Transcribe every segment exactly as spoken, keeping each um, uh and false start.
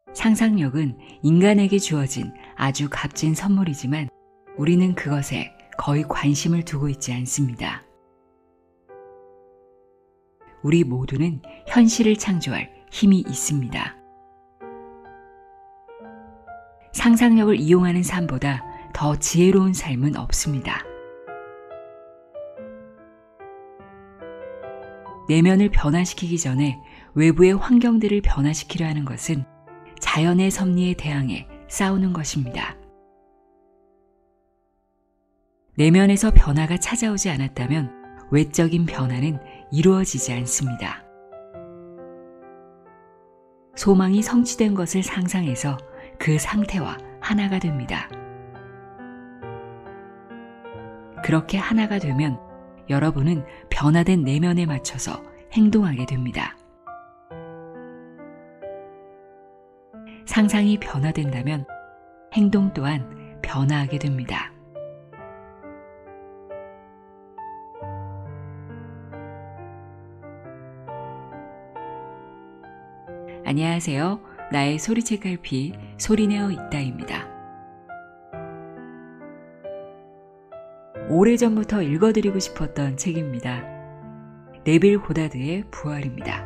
상상력은 인간에게 주어진 아주 값진 선물이지만 우리는 그것에 거의 관심을 두고 있지 않습니다. 우리 모두는 현실을 창조할 힘이 있습니다. 상상력을 이용하는 삶보다 더 지혜로운 삶은 없습니다. 내면을 변화시키기 전에 외부의 환경들을 변화시키려 하는 것은 자연의 섭리에 대항해 싸우는 것입니다. 내면에서 변화가 찾아오지 않았다면 외적인 변화는 이루어지지 않습니다. 소망이 성취된 것을 상상해서 그 상태와 하나가 됩니다. 그렇게 하나가 되면 여러분은 변화된 내면에 맞춰서 행동하게 됩니다. 상상이 변화된다면 행동 또한 변화하게 됩니다. 안녕하세요. 나의 소리책 갈피 소리내어 있다입니다. 오래전부터 읽어드리고 싶었던 책입니다. 네빌 고다드의 부활입니다.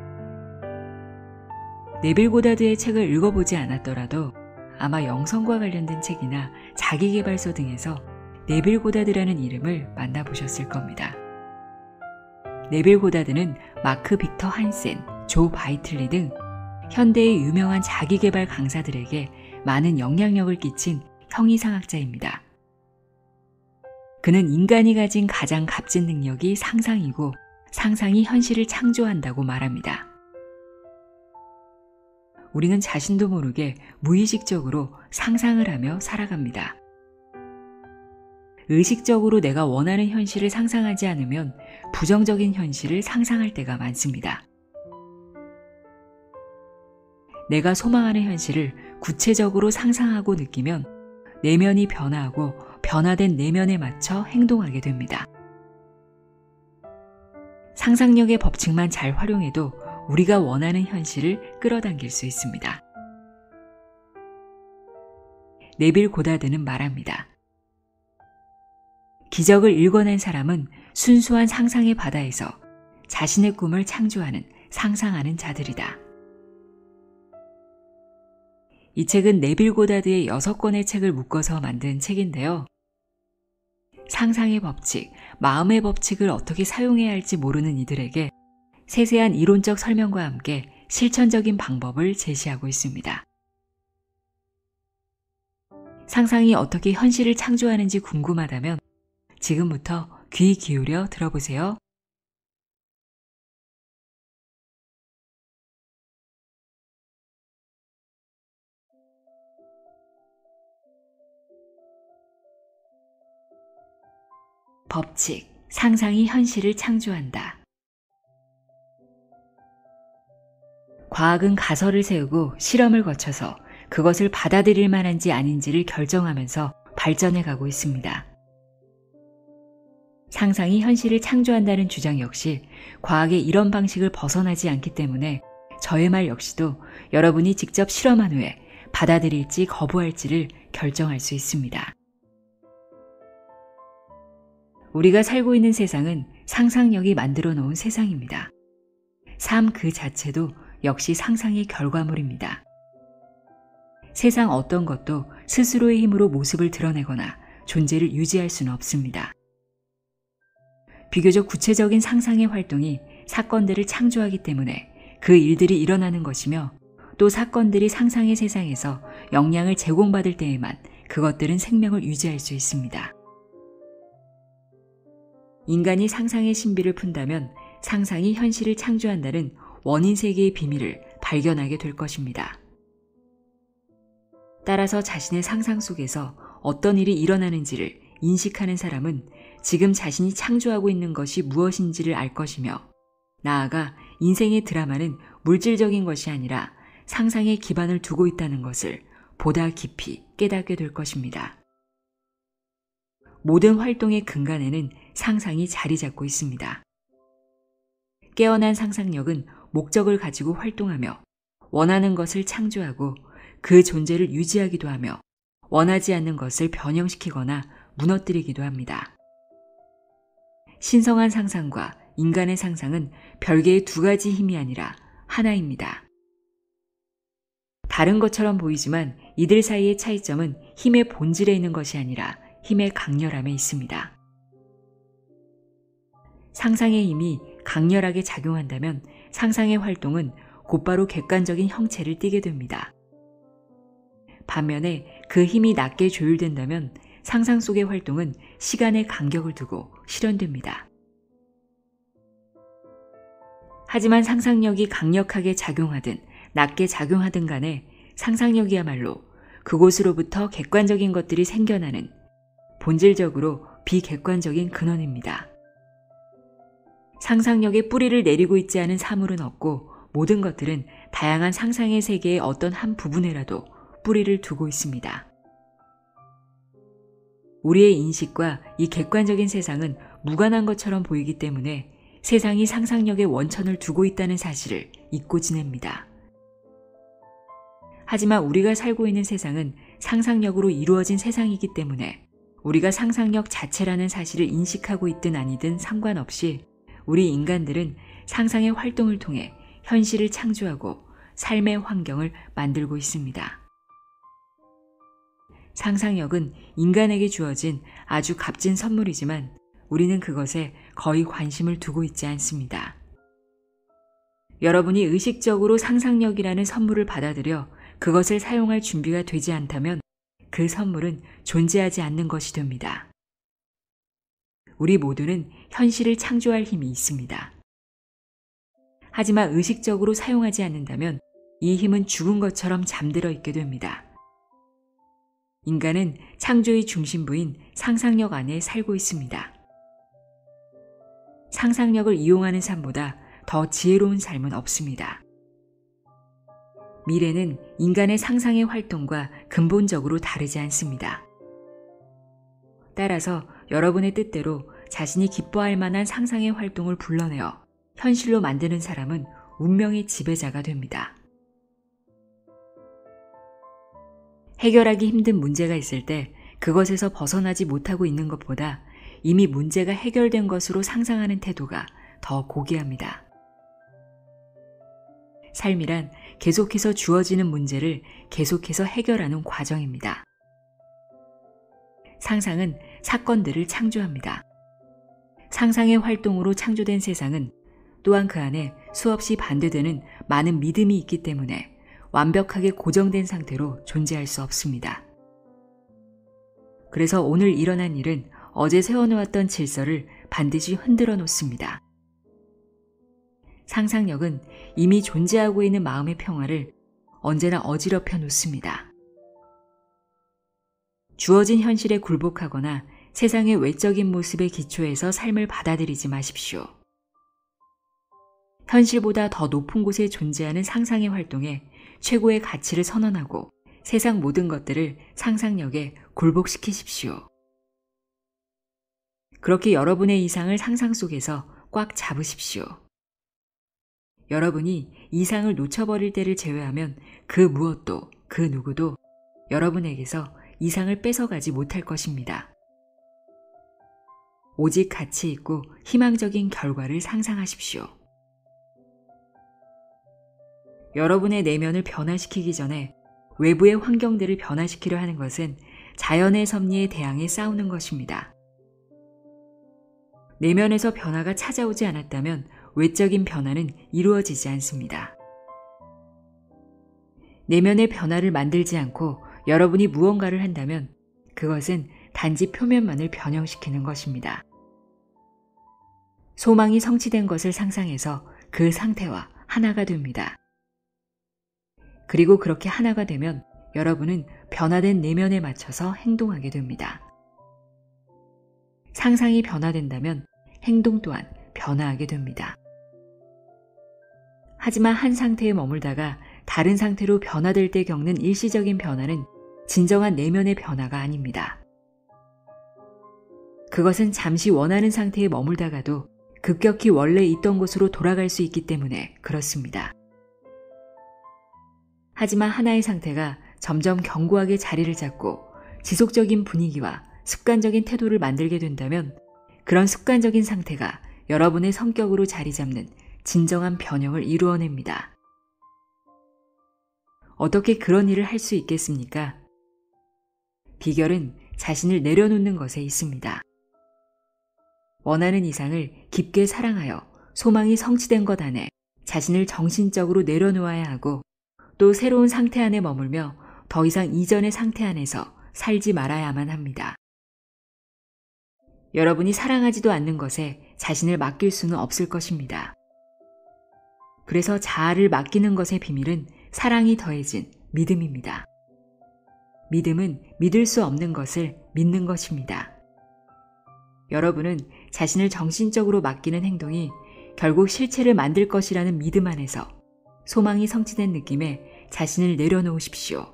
네빌 고다드의 책을 읽어보지 않았더라도 아마 영성과 관련된 책이나 자기계발서 등에서 네빌 고다드라는 이름을 만나보셨을 겁니다. 네빌 고다드는 마크 빅터 한센, 조 바이틀리 등 현대의 유명한 자기계발 강사들에게 많은 영향력을 끼친 형이상학자입니다. 그는 인간이 가진 가장 값진 능력이 상상이고 상상이 현실을 창조한다고 말합니다. 우리는 자신도 모르게 무의식적으로 상상을 하며 살아갑니다. 의식적으로 내가 원하는 현실을 상상하지 않으면 부정적인 현실을 상상할 때가 많습니다. 내가 소망하는 현실을 구체적으로 상상하고 느끼면 내면이 변화하고 변화된 내면에 맞춰 행동하게 됩니다. 상상력의 법칙만 잘 활용해도 우리가 원하는 현실을 끌어당길 수 있습니다. 네빌 고다드는 말합니다. 기적을 일궈낸 사람은 순수한 상상의 바다에서 자신의 꿈을 창조하는 상상하는 자들이다. 이 책은 네빌 고다드의 여섯 권의 책을 묶어서 만든 책인데요. 상상의 법칙, 마음의 법칙을 어떻게 사용해야 할지 모르는 이들에게 세세한 이론적 설명과 함께 실천적인 방법을 제시하고 있습니다. 상상이 어떻게 현실을 창조하는지 궁금하다면 지금부터 귀 기울여 들어보세요. 법칙, 상상이 현실을 창조한다. 과학은 가설을 세우고 실험을 거쳐서 그것을 받아들일 만한지 아닌지를 결정하면서 발전해 가고 있습니다. 상상이 현실을 창조한다는 주장 역시 과학의 이런 방식을 벗어나지 않기 때문에 저의 말 역시도 여러분이 직접 실험한 후에 받아들일지 거부할지를 결정할 수 있습니다. 우리가 살고 있는 세상은 상상력이 만들어 놓은 세상입니다. 삶 그 자체도 역시 상상의 결과물입니다. 세상 어떤 것도 스스로의 힘으로 모습을 드러내거나 존재를 유지할 수는 없습니다. 비교적 구체적인 상상의 활동이 사건들을 창조하기 때문에 그 일들이 일어나는 것이며 또 사건들이 상상의 세상에서 영향을 제공받을 때에만 그것들은 생명을 유지할 수 있습니다. 인간이 상상의 신비를 푼다면 상상이 현실을 창조한다는 원인 세계의 비밀을 발견하게 될 것입니다. 따라서 자신의 상상 속에서 어떤 일이 일어나는지를 인식하는 사람은 지금 자신이 창조하고 있는 것이 무엇인지를 알 것이며 나아가 인생의 드라마는 물질적인 것이 아니라 상상에 기반을 두고 있다는 것을 보다 깊이 깨닫게 될 것입니다. 모든 활동의 근간에는 상상이 자리 잡고 있습니다. 깨어난 상상력은 목적을 가지고 활동하며 원하는 것을 창조하고 그 존재를 유지하기도 하며 원하지 않는 것을 변형시키거나 무너뜨리기도 합니다. 신성한 상상과 인간의 상상은 별개의 두 가지 힘이 아니라 하나입니다. 다른 것처럼 보이지만 이들 사이의 차이점은 힘의 본질에 있는 것이 아니라 힘의 강렬함에 있습니다. 상상의 힘이 강렬하게 작용한다면 상상의 활동은 곧바로 객관적인 형체를 띠게 됩니다. 반면에 그 힘이 낮게 조율된다면 상상 속의 활동은 시간의 간격을 두고 실현됩니다. 하지만 상상력이 강력하게 작용하든 낮게 작용하든 간에 상상력이야말로 그곳으로부터 객관적인 것들이 생겨나는 본질적으로 비객관적인 근원입니다. 상상력에 뿌리를 내리고 있지 않은 사물은 없고 모든 것들은 다양한 상상의 세계의 어떤 한 부분에라도 뿌리를 두고 있습니다. 우리의 인식과 이 객관적인 세상은 무관한 것처럼 보이기 때문에 세상이 상상력의 원천을 두고 있다는 사실을 잊고 지냅니다. 하지만 우리가 살고 있는 세상은 상상력으로 이루어진 세상이기 때문에 우리가 상상력 자체라는 사실을 인식하고 있든 아니든 상관없이 우리 인간들은 상상의 활동을 통해 현실을 창조하고 삶의 환경을 만들고 있습니다. 상상력은 인간에게 주어진 아주 값진 선물이지만 우리는 그것에 거의 관심을 두고 있지 않습니다. 여러분이 의식적으로 상상력이라는 선물을 받아들여 그것을 사용할 준비가 되지 않다면 그 선물은 존재하지 않는 것이 됩니다. 우리 모두는 현실을 창조할 힘이 있습니다. 하지만 의식적으로 사용하지 않는다면 이 힘은 죽은 것처럼 잠들어 있게 됩니다. 인간은 창조의 중심부인 상상력 안에 살고 있습니다. 상상력을 이용하는 삶보다 더 지혜로운 삶은 없습니다. 미래는 인간의 상상의 활동과 근본적으로 다르지 않습니다. 따라서 여러분의 뜻대로 자신이 기뻐할 만한 상상의 활동을 불러내어 현실로 만드는 사람은 운명의 지배자가 됩니다. 해결하기 힘든 문제가 있을 때 그것에서 벗어나지 못하고 있는 것보다 이미 문제가 해결된 것으로 상상하는 태도가 더 고귀합니다. 삶이란 계속해서 주어지는 문제를 계속해서 해결하는 과정입니다. 상상은 사건들을 창조합니다. 상상의 활동으로 창조된 세상은 또한 그 안에 수없이 반대되는 많은 믿음이 있기 때문에 완벽하게 고정된 상태로 존재할 수 없습니다. 그래서 오늘 일어난 일은 어제 세워놓았던 질서를 반드시 흔들어 놓습니다. 상상력은 이미 존재하고 있는 마음의 평화를 언제나 어지럽혀 놓습니다. 주어진 현실에 굴복하거나 세상의 외적인 모습에 기초해서 삶을 받아들이지 마십시오. 현실보다 더 높은 곳에 존재하는 상상의 활동에 최고의 가치를 선언하고 세상 모든 것들을 상상력에 굴복시키십시오. 그렇게 여러분의 이상을 상상 속에서 꽉 잡으십시오. 여러분이 이상을 놓쳐버릴 때를 제외하면 그 무엇도 그 누구도 여러분에게서 이상을 뺏어가지 못할 것입니다. 오직 가치 있고 희망적인 결과를 상상하십시오. 여러분의 내면을 변화시키기 전에 외부의 환경들을 변화시키려 하는 것은 자연의 섭리에 대항해 싸우는 것입니다. 내면에서 변화가 찾아오지 않았다면 외적인 변화는 이루어지지 않습니다. 내면의 변화를 만들지 않고 여러분이 무언가를 한다면 그것은 단지 표면만을 변형시키는 것입니다. 소망이 성취된 것을 상상해서 그 상태와 하나가 됩니다. 그리고 그렇게 하나가 되면 여러분은 변화된 내면에 맞춰서 행동하게 됩니다. 상상이 변화된다면 행동 또한 변화하게 됩니다. 하지만 한 상태에 머물다가 다른 상태로 변화될 때 겪는 일시적인 변화는 진정한 내면의 변화가 아닙니다. 그것은 잠시 원하는 상태에 머물다가도 급격히 원래 있던 곳으로 돌아갈 수 있기 때문에 그렇습니다. 하지만 하나의 상태가 점점 견고하게 자리를 잡고 지속적인 분위기와 습관적인 태도를 만들게 된다면 그런 습관적인 상태가 여러분의 성격으로 자리 잡는 진정한 변형을 이루어냅니다. 어떻게 그런 일을 할 수 있겠습니까? 비결은 자신을 내려놓는 것에 있습니다. 원하는 이상을 깊게 사랑하여 소망이 성취된 것 안에 자신을 정신적으로 내려놓아야 하고 또 새로운 상태 안에 머물며 더 이상 이전의 상태 안에서 살지 말아야만 합니다. 여러분이 사랑하지도 않는 것에 자신을 맡길 수는 없을 것입니다. 그래서 자아를 맡기는 것의 비밀은 사랑이 더해진 믿음입니다. 믿음은 믿을 수 없는 것을 믿는 것입니다. 여러분은 자신을 정신적으로 맡기는 행동이 결국 실체를 만들 것이라는 믿음 안에서 소망이 성취된 느낌에 자신을 내려놓으십시오.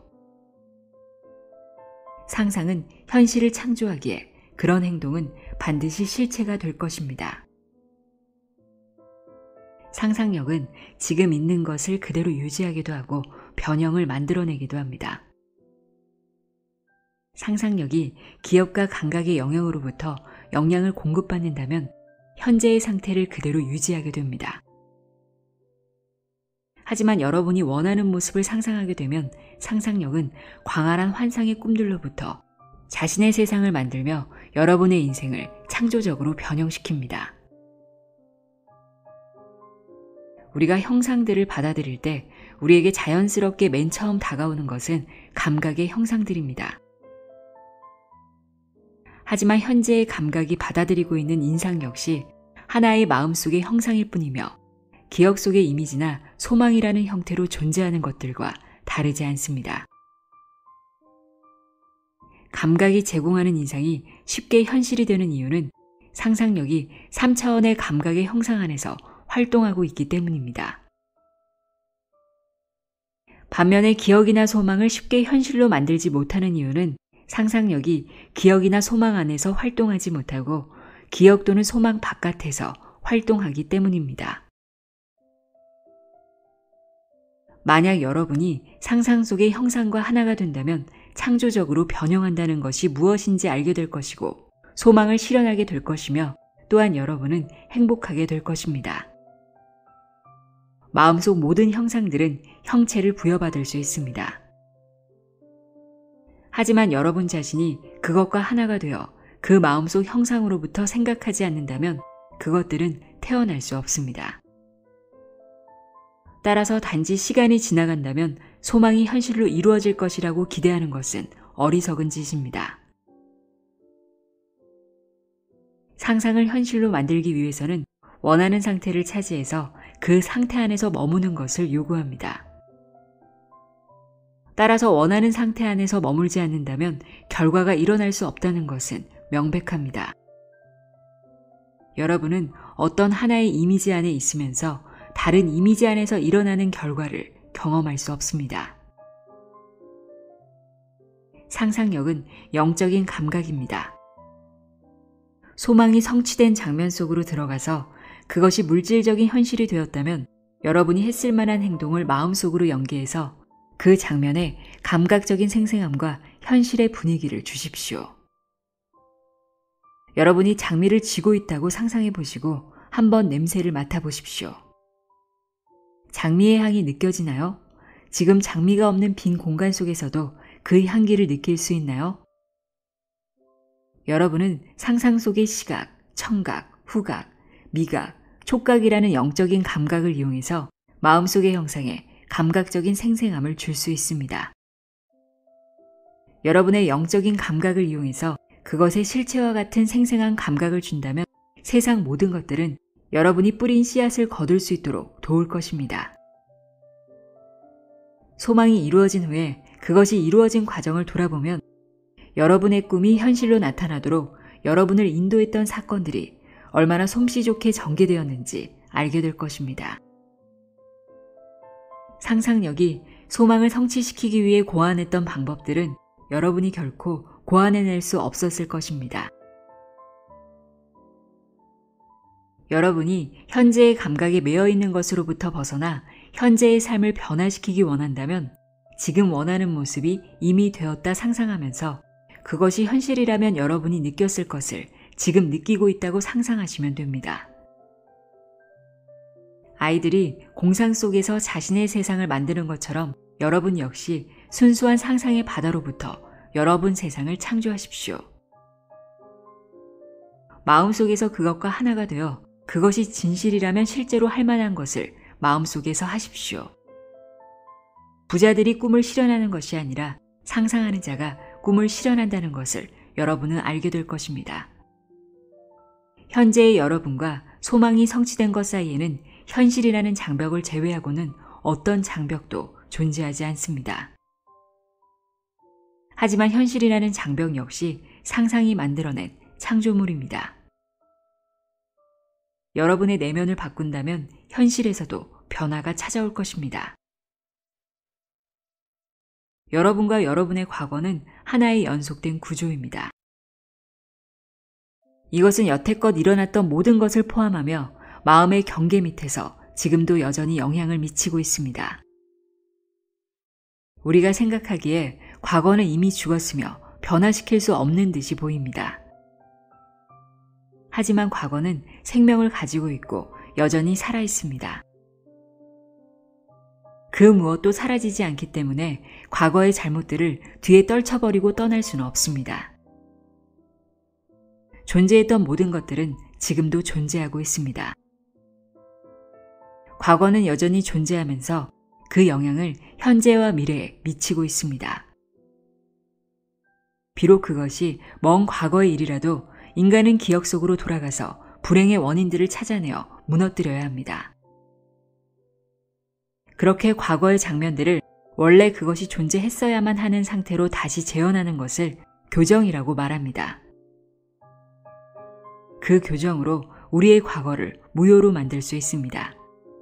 상상은 현실을 창조하기에 그런 행동은 반드시 실체가 될 것입니다. 상상력은 지금 있는 것을 그대로 유지하기도 하고 변형을 만들어내기도 합니다. 상상력이 기억과 감각의 영역으로부터 영향을 공급받는다면 현재의 상태를 그대로 유지하게 됩니다. 하지만 여러분이 원하는 모습을 상상하게 되면 상상력은 광활한 환상의 꿈들로부터 자신의 세상을 만들며 여러분의 인생을 창조적으로 변형시킵니다. 우리가 형상들을 받아들일 때 우리에게 자연스럽게 맨 처음 다가오는 것은 감각의 형상들입니다. 하지만 현재의 감각이 받아들이고 있는 인상 역시 하나의 마음속의 형상일 뿐이며 기억 속의 이미지나 소망이라는 형태로 존재하는 것들과 다르지 않습니다. 감각이 제공하는 인상이 쉽게 현실이 되는 이유는 상상력이 삼 차원의 감각의 형상 안에서 활동하고 있기 때문입니다. 반면에 기억이나 소망을 쉽게 현실로 만들지 못하는 이유는 상상력이 기억이나 소망 안에서 활동하지 못하고 기억 또는 소망 바깥에서 활동하기 때문입니다. 만약 여러분이 상상 속의 형상과 하나가 된다면 창조적으로 변형한다는 것이 무엇인지 알게 될 것이고 소망을 실현하게 될 것이며 또한 여러분은 행복하게 될 것입니다. 마음속 모든 형상들은 형체를 부여받을 수 있습니다. 하지만 여러분 자신이 그것과 하나가 되어 그 마음속 형상으로부터 생각하지 않는다면 그것들은 태어날 수 없습니다. 따라서 단지 시간이 지나간다면 소망이 현실로 이루어질 것이라고 기대하는 것은 어리석은 짓입니다. 상상을 현실로 만들기 위해서는 원하는 상태를 차지해서 그 상태 안에서 머무는 것을 요구합니다. 따라서 원하는 상태 안에서 머물지 않는다면 결과가 일어날 수 없다는 것은 명백합니다. 여러분은 어떤 하나의 이미지 안에 있으면서 다른 이미지 안에서 일어나는 결과를 경험할 수 없습니다. 상상력은 영적인 감각입니다. 소망이 성취된 장면 속으로 들어가서 그것이 물질적인 현실이 되었다면 여러분이 했을 만한 행동을 마음속으로 연기해서 그 장면에 감각적인 생생함과 현실의 분위기를 주십시오. 여러분이 장미를 쥐고 있다고 상상해 보시고 한번 냄새를 맡아보십시오. 장미의 향이 느껴지나요? 지금 장미가 없는 빈 공간 속에서도 그 향기를 느낄 수 있나요? 여러분은 상상 속의 시각, 청각, 후각, 미각, 촉각이라는 영적인 감각을 이용해서 마음속의 형상에 감각적인 생생함을 줄 수 있습니다. 여러분의 영적인 감각을 이용해서 그것의 실체와 같은 생생한 감각을 준다면 세상 모든 것들은 여러분이 뿌린 씨앗을 거둘 수 있도록 도울 것입니다. 소망이 이루어진 후에 그것이 이루어진 과정을 돌아보면 여러분의 꿈이 현실로 나타나도록 여러분을 인도했던 사건들이 얼마나 솜씨 좋게 전개되었는지 알게 될 것입니다. 상상력이 소망을 성취시키기 위해 고안했던 방법들은 여러분이 결코 고안해낼 수 없었을 것입니다. 여러분이 현재의 감각에 매여 있는 것으로부터 벗어나 현재의 삶을 변화시키기 원한다면 지금 원하는 모습이 이미 되었다 상상하면서 그것이 현실이라면 여러분이 느꼈을 것을 지금 느끼고 있다고 상상하시면 됩니다. 아이들이 공상 속에서 자신의 세상을 만드는 것처럼 여러분 역시 순수한 상상의 바다로부터 여러분 세상을 창조하십시오. 마음속에서 그것과 하나가 되어 그것이 진실이라면 실제로 할 만한 것을 마음속에서 하십시오. 부자들이 꿈을 실현하는 것이 아니라 상상하는 자가 꿈을 실현한다는 것을 여러분은 알게 될 것입니다. 현재의 여러분과 소망이 성취된 것 사이에는 현실이라는 장벽을 제외하고는 어떤 장벽도 존재하지 않습니다. 하지만 현실이라는 장벽 역시 상상이 만들어낸 창조물입니다. 여러분의 내면을 바꾼다면 현실에서도 변화가 찾아올 것입니다. 여러분과 여러분의 과거는 하나의 연속된 구조입니다. 이것은 여태껏 일어났던 모든 것을 포함하며 마음의 경계 밑에서 지금도 여전히 영향을 미치고 있습니다. 우리가 생각하기에 과거는 이미 죽었으며 변화시킬 수 없는 듯이 보입니다. 하지만 과거는 생명을 가지고 있고 여전히 살아 있습니다. 그 무엇도 사라지지 않기 때문에 과거의 잘못들을 뒤에 떨쳐버리고 떠날 수는 없습니다. 존재했던 모든 것들은 지금도 존재하고 있습니다. 과거는 여전히 존재하면서 그 영향을 현재와 미래에 미치고 있습니다. 비록 그것이 먼 과거의 일이라도 인간은 기억 속으로 돌아가서 불행의 원인들을 찾아내어 무너뜨려야 합니다. 그렇게 과거의 장면들을 원래 그것이 존재했어야만 하는 상태로 다시 재현하는 것을 교정이라고 말합니다. 그 교정으로 우리의 과거를 무효로 만들 수 있습니다.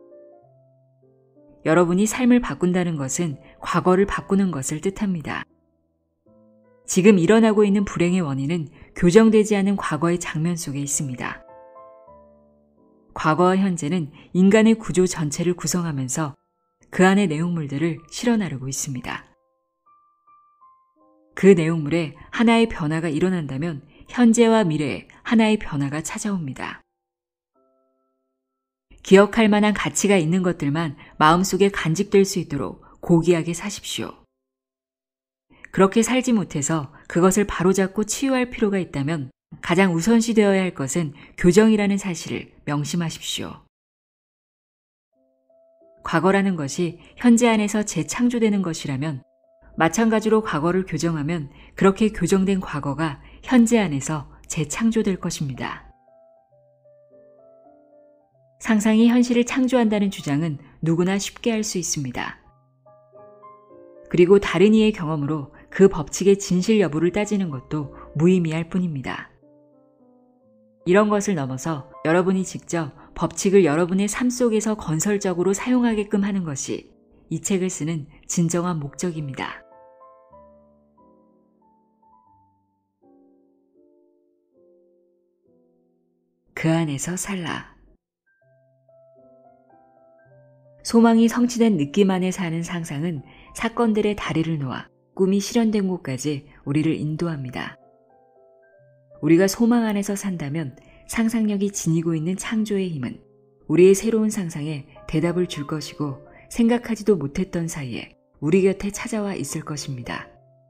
여러분이 삶을 바꾼다는 것은 과거를 바꾸는 것을 뜻합니다. 지금 일어나고 있는 불행의 원인은 교정되지 않은 과거의 장면 속에 있습니다. 과거와 현재는 인간의 구조 전체를 구성하면서 그 안의 내용물들을 실어나르고 있습니다. 그 내용물에 하나의 변화가 일어난다면 현재와 미래에 하나의 변화가 찾아옵니다. 기억할 만한 가치가 있는 것들만 마음속에 간직될 수 있도록 고귀하게 사십시오. 그렇게 살지 못해서 그것을 바로잡고 치유할 필요가 있다면 가장 우선시되어야 할 것은 교정이라는 사실을 명심하십시오. 과거라는 것이 현재 안에서 재창조되는 것이라면 마찬가지로 과거를 교정하면 그렇게 교정된 과거가 현재 안에서 재창조될 것입니다. 상상이 현실을 창조한다는 주장은 누구나 쉽게 할 수 있습니다. 그리고 다른 이의 경험으로 그 법칙의 진실 여부를 따지는 것도 무의미할 뿐입니다. 이런 것을 넘어서 여러분이 직접 법칙을 여러분의 삶 속에서 건설적으로 사용하게끔 하는 것이 이 책을 쓰는 진정한 목적입니다. 그 안에서 살라. 소망이 성취된 느낌 안에 사는 상상은 사건들의 다리를 놓아 꿈이 실현된 곳까지 우리를 인도합니다. 우리가 소망 안에서 산다면 상상력이 지니고 있는 창조의 힘은 우리의 새로운 상상에 대답을 줄 것이고 생각하지도 못했던 사이에 우리 곁에 찾아와 있을 것입니다.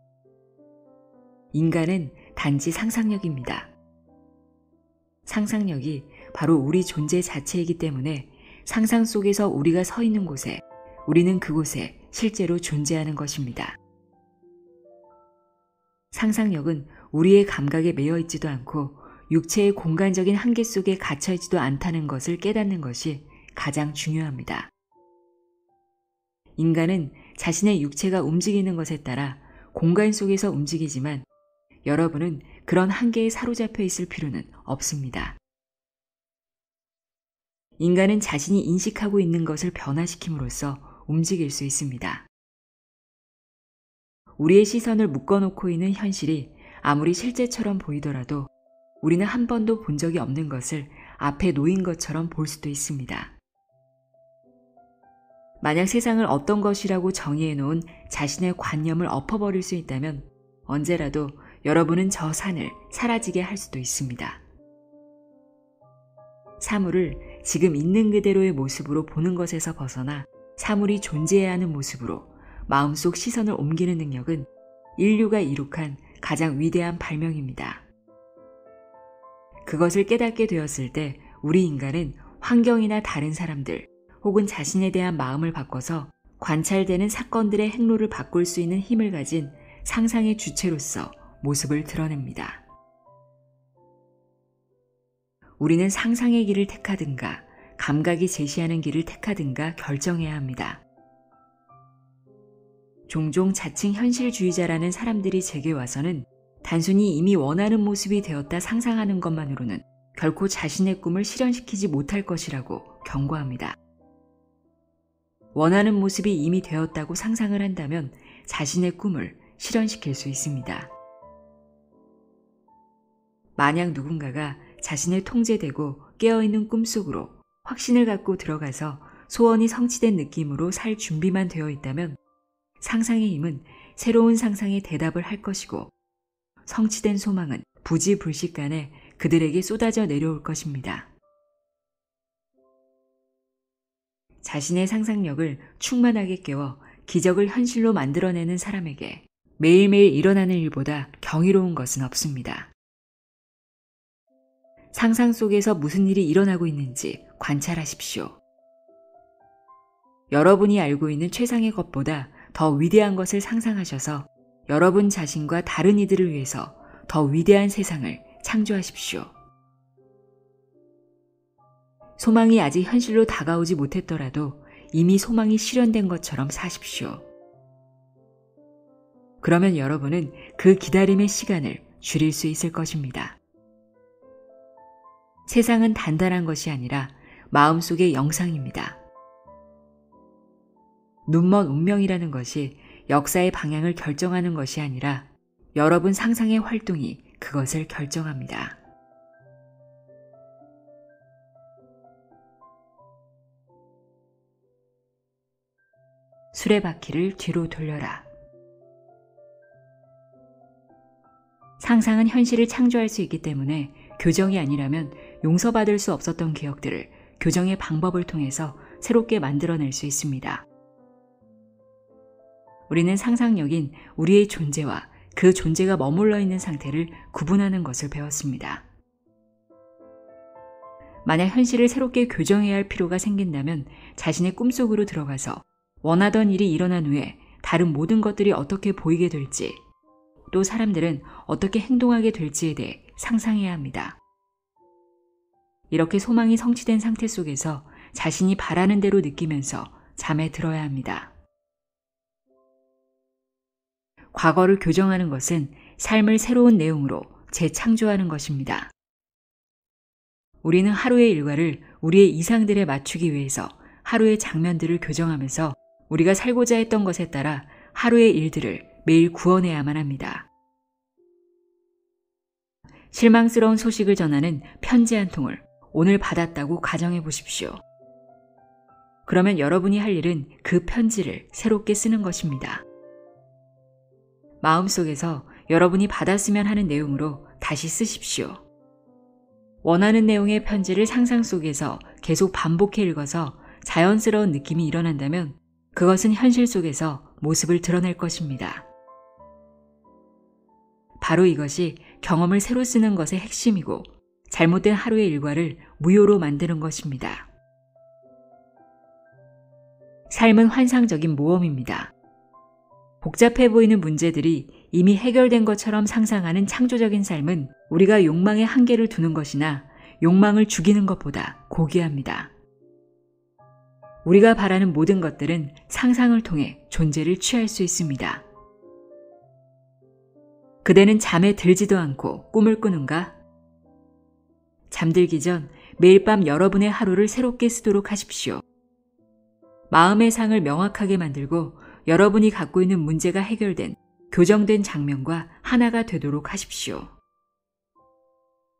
인간은 단지 상상력입니다. 상상력이 바로 우리 존재 자체이기 때문에 상상 속에서 우리가 서 있는 곳에 우리는 그곳에 실제로 존재하는 것입니다. 상상력은 우리의 감각에 매여 있지도 않고 육체의 공간적인 한계 속에 갇혀 있지도 않다는 것을 깨닫는 것이 가장 중요합니다. 인간은 자신의 육체가 움직이는 것에 따라 공간 속에서 움직이지만 여러분은 그런 한계에 사로잡혀 있을 필요는 없습니다. 인간은 자신이 인식하고 있는 것을 변화시킴으로써 움직일 수 있습니다. 우리의 시선을 묶어놓고 있는 현실이 아무리 실제처럼 보이더라도 우리는 한 번도 본 적이 없는 것을 앞에 놓인 것처럼 볼 수도 있습니다. 만약 세상을 어떤 것이라고 정의해 놓은 자신의 관념을 엎어버릴 수 있다면 언제라도 여러분은 저 산을 사라지게 할 수도 있습니다. 사물을 지금 있는 그대로의 모습으로 보는 것에서 벗어나 사물이 존재해야 하는 모습으로 마음속 시선을 옮기는 능력은 인류가 이룩한 가장 위대한 발명입니다. 그것을 깨닫게 되었을 때 우리 인간은 환경이나 다른 사람들 혹은 자신에 대한 마음을 바꿔서 관찰되는 사건들의 행로를 바꿀 수 있는 힘을 가진 상상의 주체로서 모습을 드러냅니다. 우리는 상상의 길을 택하든가 감각이 제시하는 길을 택하든가 결정해야 합니다. 종종 자칭 현실주의자라는 사람들이 제게 와서는 단순히 이미 원하는 모습이 되었다 상상하는 것만으로는 결코 자신의 꿈을 실현시키지 못할 것이라고 경고합니다. 원하는 모습이 이미 되었다고 상상을 한다면 자신의 꿈을 실현시킬 수 있습니다. 만약 누군가가 자신의 통제되고 깨어있는 꿈속으로 확신을 갖고 들어가서 소원이 성취된 느낌으로 살 준비만 되어 있다면 상상의 힘은 새로운 상상에 대답을 할 것이고 성취된 소망은 부지불식간에 그들에게 쏟아져 내려올 것입니다. 자신의 상상력을 충만하게 깨워 기적을 현실로 만들어내는 사람에게 매일매일 일어나는 일보다 경이로운 것은 없습니다. 상상 속에서 무슨 일이 일어나고 있는지 관찰하십시오. 여러분이 알고 있는 최상의 것보다 더 위대한 것을 상상하셔서 여러분 자신과 다른 이들을 위해서 더 위대한 세상을 창조하십시오. 소망이 아직 현실로 다가오지 못했더라도 이미 소망이 실현된 것처럼 사십시오. 그러면 여러분은 그 기다림의 시간을 줄일 수 있을 것입니다. 세상은 단단한 것이 아니라 마음속의 영상입니다. 눈먼 운명이라는 것이 역사의 방향을 결정하는 것이 아니라 여러분 상상의 활동이 그것을 결정합니다. 수레바퀴를 뒤로 돌려라. 상상은 현실을 창조할 수 있기 때문에 교정이 아니라면 용서받을 수 없었던 기억들을 교정의 방법을 통해서 새롭게 만들어낼 수 있습니다. 우리는 상상력인 우리의 존재와 그 존재가 머물러 있는 상태를 구분하는 것을 배웠습니다. 만약 현실을 새롭게 교정해야 할 필요가 생긴다면 자신의 꿈속으로 들어가서 원하던 일이 일어난 후에 다른 모든 것들이 어떻게 보이게 될지, 또 사람들은 어떻게 행동하게 될지에 대해 상상해야 합니다. 이렇게 소망이 성취된 상태 속에서 자신이 바라는 대로 느끼면서 잠에 들어야 합니다. 과거를 교정하는 것은 삶을 새로운 내용으로 재창조하는 것입니다. 우리는 하루의 일과를 우리의 이상들에 맞추기 위해서 하루의 장면들을 교정하면서 우리가 살고자 했던 것에 따라 하루의 일들을 매일 구워내야만 합니다. 실망스러운 소식을 전하는 편지 한 통을 오늘 받았다고 가정해 보십시오. 그러면 여러분이 할 일은 그 편지를 새롭게 쓰는 것입니다. 마음속에서 여러분이 받았으면 하는 내용으로 다시 쓰십시오. 원하는 내용의 편지를 상상 속에서 계속 반복해 읽어서 자연스러운 느낌이 일어난다면 그것은 현실 속에서 모습을 드러낼 것입니다. 바로 이것이 경험을 새로 쓰는 것의 핵심이고 잘못된 하루의 일과를 무효로 만드는 것입니다. 삶은 환상적인 모험입니다. 복잡해 보이는 문제들이 이미 해결된 것처럼 상상하는 창조적인 삶은 우리가 욕망의 한계를 두는 것이나 욕망을 죽이는 것보다 고귀합니다. 우리가 바라는 모든 것들은 상상을 통해 존재를 취할 수 있습니다. 그대는 잠에 들지도 않고 꿈을 꾸는가? 잠들기 전 매일 밤 여러분의 하루를 새롭게 쓰도록 하십시오. 마음의 상을 명확하게 만들고 여러분이 갖고 있는 문제가 해결된 교정된 장면과 하나가 되도록 하십시오.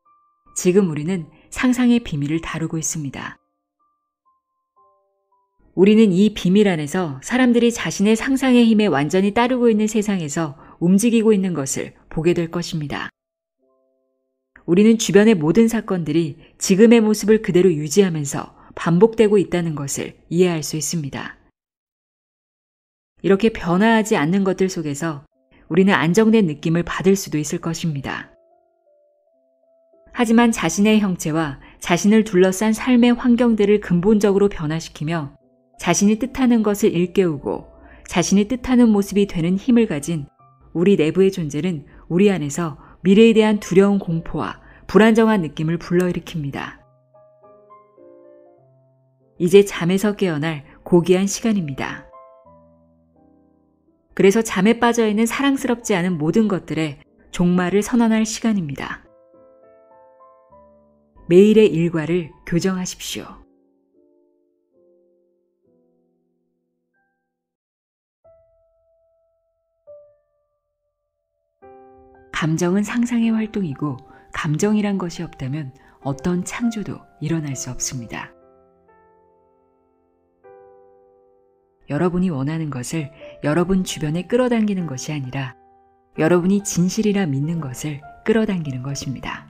지금 우리는 상상의 비밀을 다루고 있습니다. 우리는 이 비밀 안에서 사람들이 자신의 상상의 힘에 완전히 따르고 있는 세상에서 움직이고 있는 것을 보게 될 것입니다. 우리는 주변의 모든 사건들이 지금의 모습을 그대로 유지하면서 반복되고 있다는 것을 이해할 수 있습니다. 이렇게 변화하지 않는 것들 속에서 우리는 안정된 느낌을 받을 수도 있을 것입니다. 하지만 자신의 형체와 자신을 둘러싼 삶의 환경들을 근본적으로 변화시키며 자신이 뜻하는 것을 일깨우고 자신이 뜻하는 모습이 되는 힘을 가진 우리 내부의 존재는 우리 안에서 미래에 대한 두려운 공포와 불안정한 느낌을 불러일으킵니다. 이제 잠에서 깨어날 고귀한 시간입니다. 그래서 잠에 빠져있는 사랑스럽지 않은 모든 것들에 종말을 선언할 시간입니다. 매일의 일과를 교정하십시오. 감정은 상상의 활동이고 감정이란 것이 없다면 어떤 창조도 일어날 수 없습니다. 여러분이 원하는 것을 여러분 주변에 끌어당기는 것이 아니라 여러분이 진실이라 믿는 것을 끌어당기는 것입니다.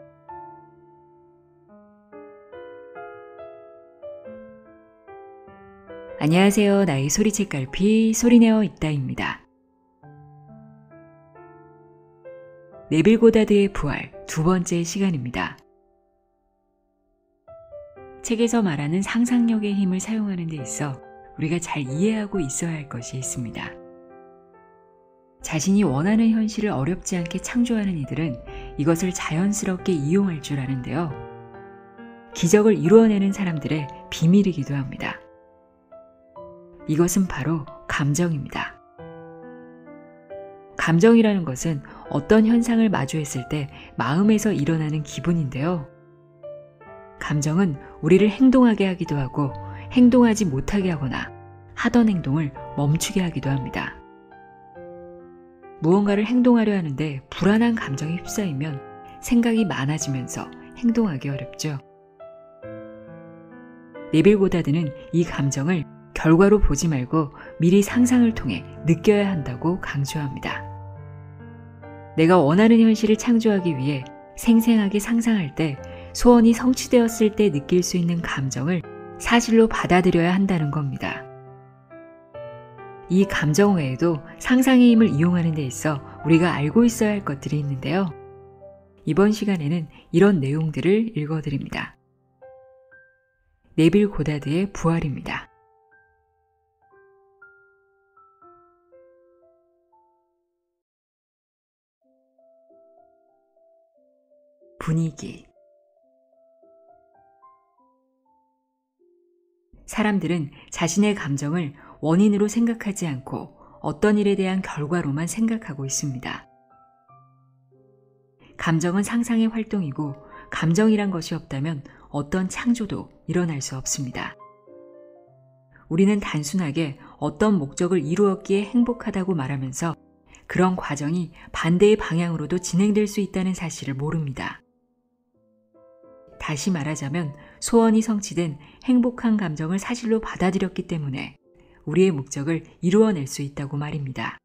안녕하세요. 나의 소리책갈피 소리내어 있다입니다. 네빌 고다드의 부활 두 번째 시간입니다. 책에서 말하는 상상력의 힘을 사용하는 데 있어 우리가 잘 이해하고 있어야 할 것이 있습니다. 자신이 원하는 현실을 어렵지 않게 창조하는 이들은 이것을 자연스럽게 이용할 줄 아는데요. 기적을 이루어내는 사람들의 비밀이기도 합니다. 이것은 바로 감정입니다. 감정이라는 것은 어떤 현상을 마주했을 때 마음에서 일어나는 기분인데요. 감정은 우리를 행동하게 하기도 하고 행동하지 못하게 하거나 하던 행동을 멈추게 하기도 합니다. 무언가를 행동하려 하는데 불안한 감정에 휩싸이면 생각이 많아지면서 행동하기 어렵죠. 네빌 고다드는 이 감정을 결과로 보지 말고 미리 상상을 통해 느껴야 한다고 강조합니다. 내가 원하는 현실을 창조하기 위해 생생하게 상상할 때 소원이 성취되었을 때 느낄 수 있는 감정을 사실로 받아들여야 한다는 겁니다. 이 감정 외에도 상상의 힘을 이용하는 데 있어 우리가 알고 있어야 할 것들이 있는데요. 이번 시간에는 이런 내용들을 읽어드립니다. 네빌 고다드의 부활입니다. 분위기. 사람들은 자신의 감정을 원인으로 생각하지 않고 어떤 일에 대한 결과로만 생각하고 있습니다. 감정은 상상의 활동이고 감정이란 것이 없다면 어떤 창조도 일어날 수 없습니다. 우리는 단순하게 어떤 목적을 이루었기에 행복하다고 말하면서 그런 과정이 반대의 방향으로도 진행될 수 있다는 사실을 모릅니다. 다시 말하자면 소원이 성취된 행복한 감정을 사실로 받아들였기 때문에 우리의 목적을 이루어낼 수 있다고 말입니다.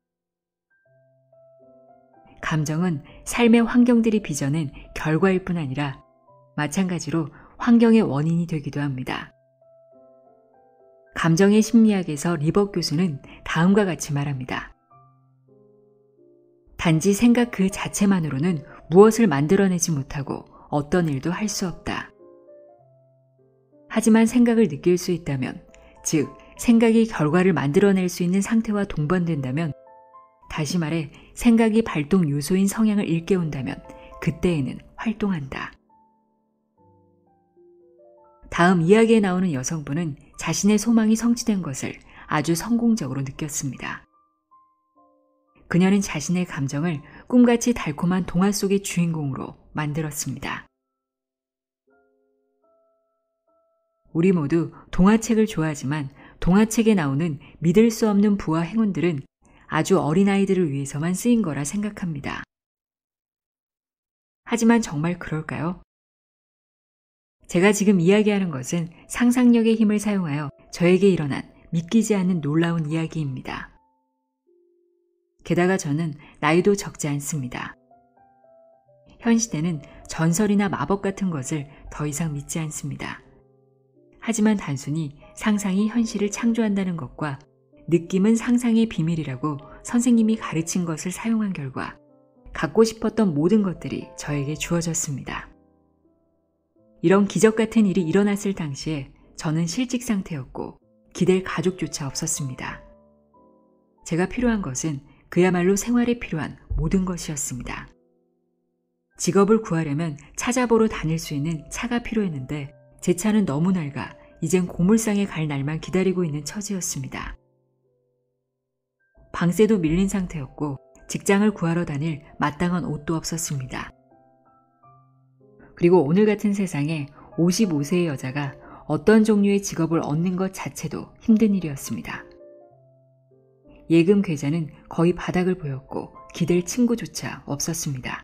감정은 삶의 환경들이 빚어낸 결과일 뿐 아니라 마찬가지로 환경의 원인이 되기도 합니다. 감정의 심리학에서 리버 교수는 다음과 같이 말합니다. 단지 생각 그 자체만으로는 무엇을 만들어내지 못하고 어떤 일도 할 수 없다. 하지만 생각을 느낄 수 있다면, 즉 생각이 결과를 만들어낼 수 있는 상태와 동반된다면, 다시 말해 생각이 발동 요소인 성향을 일깨운다면 그때에는 활동한다. 다음 이야기에 나오는 여성분은 자신의 소망이 성취된 것을 아주 성공적으로 느꼈습니다. 그녀는 자신의 감정을 꿈같이 달콤한 동화 속의 주인공으로 만들었습니다. 우리 모두 동화책을 좋아하지만 동화책에 나오는 믿을 수 없는 부와 행운들은 아주 어린아이들을 위해서만 쓰인 거라 생각합니다. 하지만 정말 그럴까요? 제가 지금 이야기하는 것은 상상력의 힘을 사용하여 저에게 일어난 믿기지 않는 놀라운 이야기입니다. 게다가 저는 나이도 적지 않습니다. 현 시대는 전설이나 마법 같은 것을 더 이상 믿지 않습니다. 하지만 단순히 상상이 현실을 창조한다는 것과 느낌은 상상의 비밀이라고 선생님이 가르친 것을 사용한 결과 갖고 싶었던 모든 것들이 저에게 주어졌습니다. 이런 기적 같은 일이 일어났을 당시에 저는 실직 상태였고 기댈 가족조차 없었습니다. 제가 필요한 것은 그야말로 생활에 필요한 모든 것이었습니다. 직업을 구하려면 찾아보러 다닐 수 있는 차가 필요했는데 제 차는 너무 낡아 이젠 고물상에 갈 날만 기다리고 있는 처지였습니다. 방세도 밀린 상태였고 직장을 구하러 다닐 마땅한 옷도 없었습니다. 그리고 오늘 같은 세상에 오십오 세의 여자가 어떤 종류의 직업을 얻는 것 자체도 힘든 일이었습니다. 예금 계좌는 거의 바닥을 보였고 기댈 친구조차 없었습니다.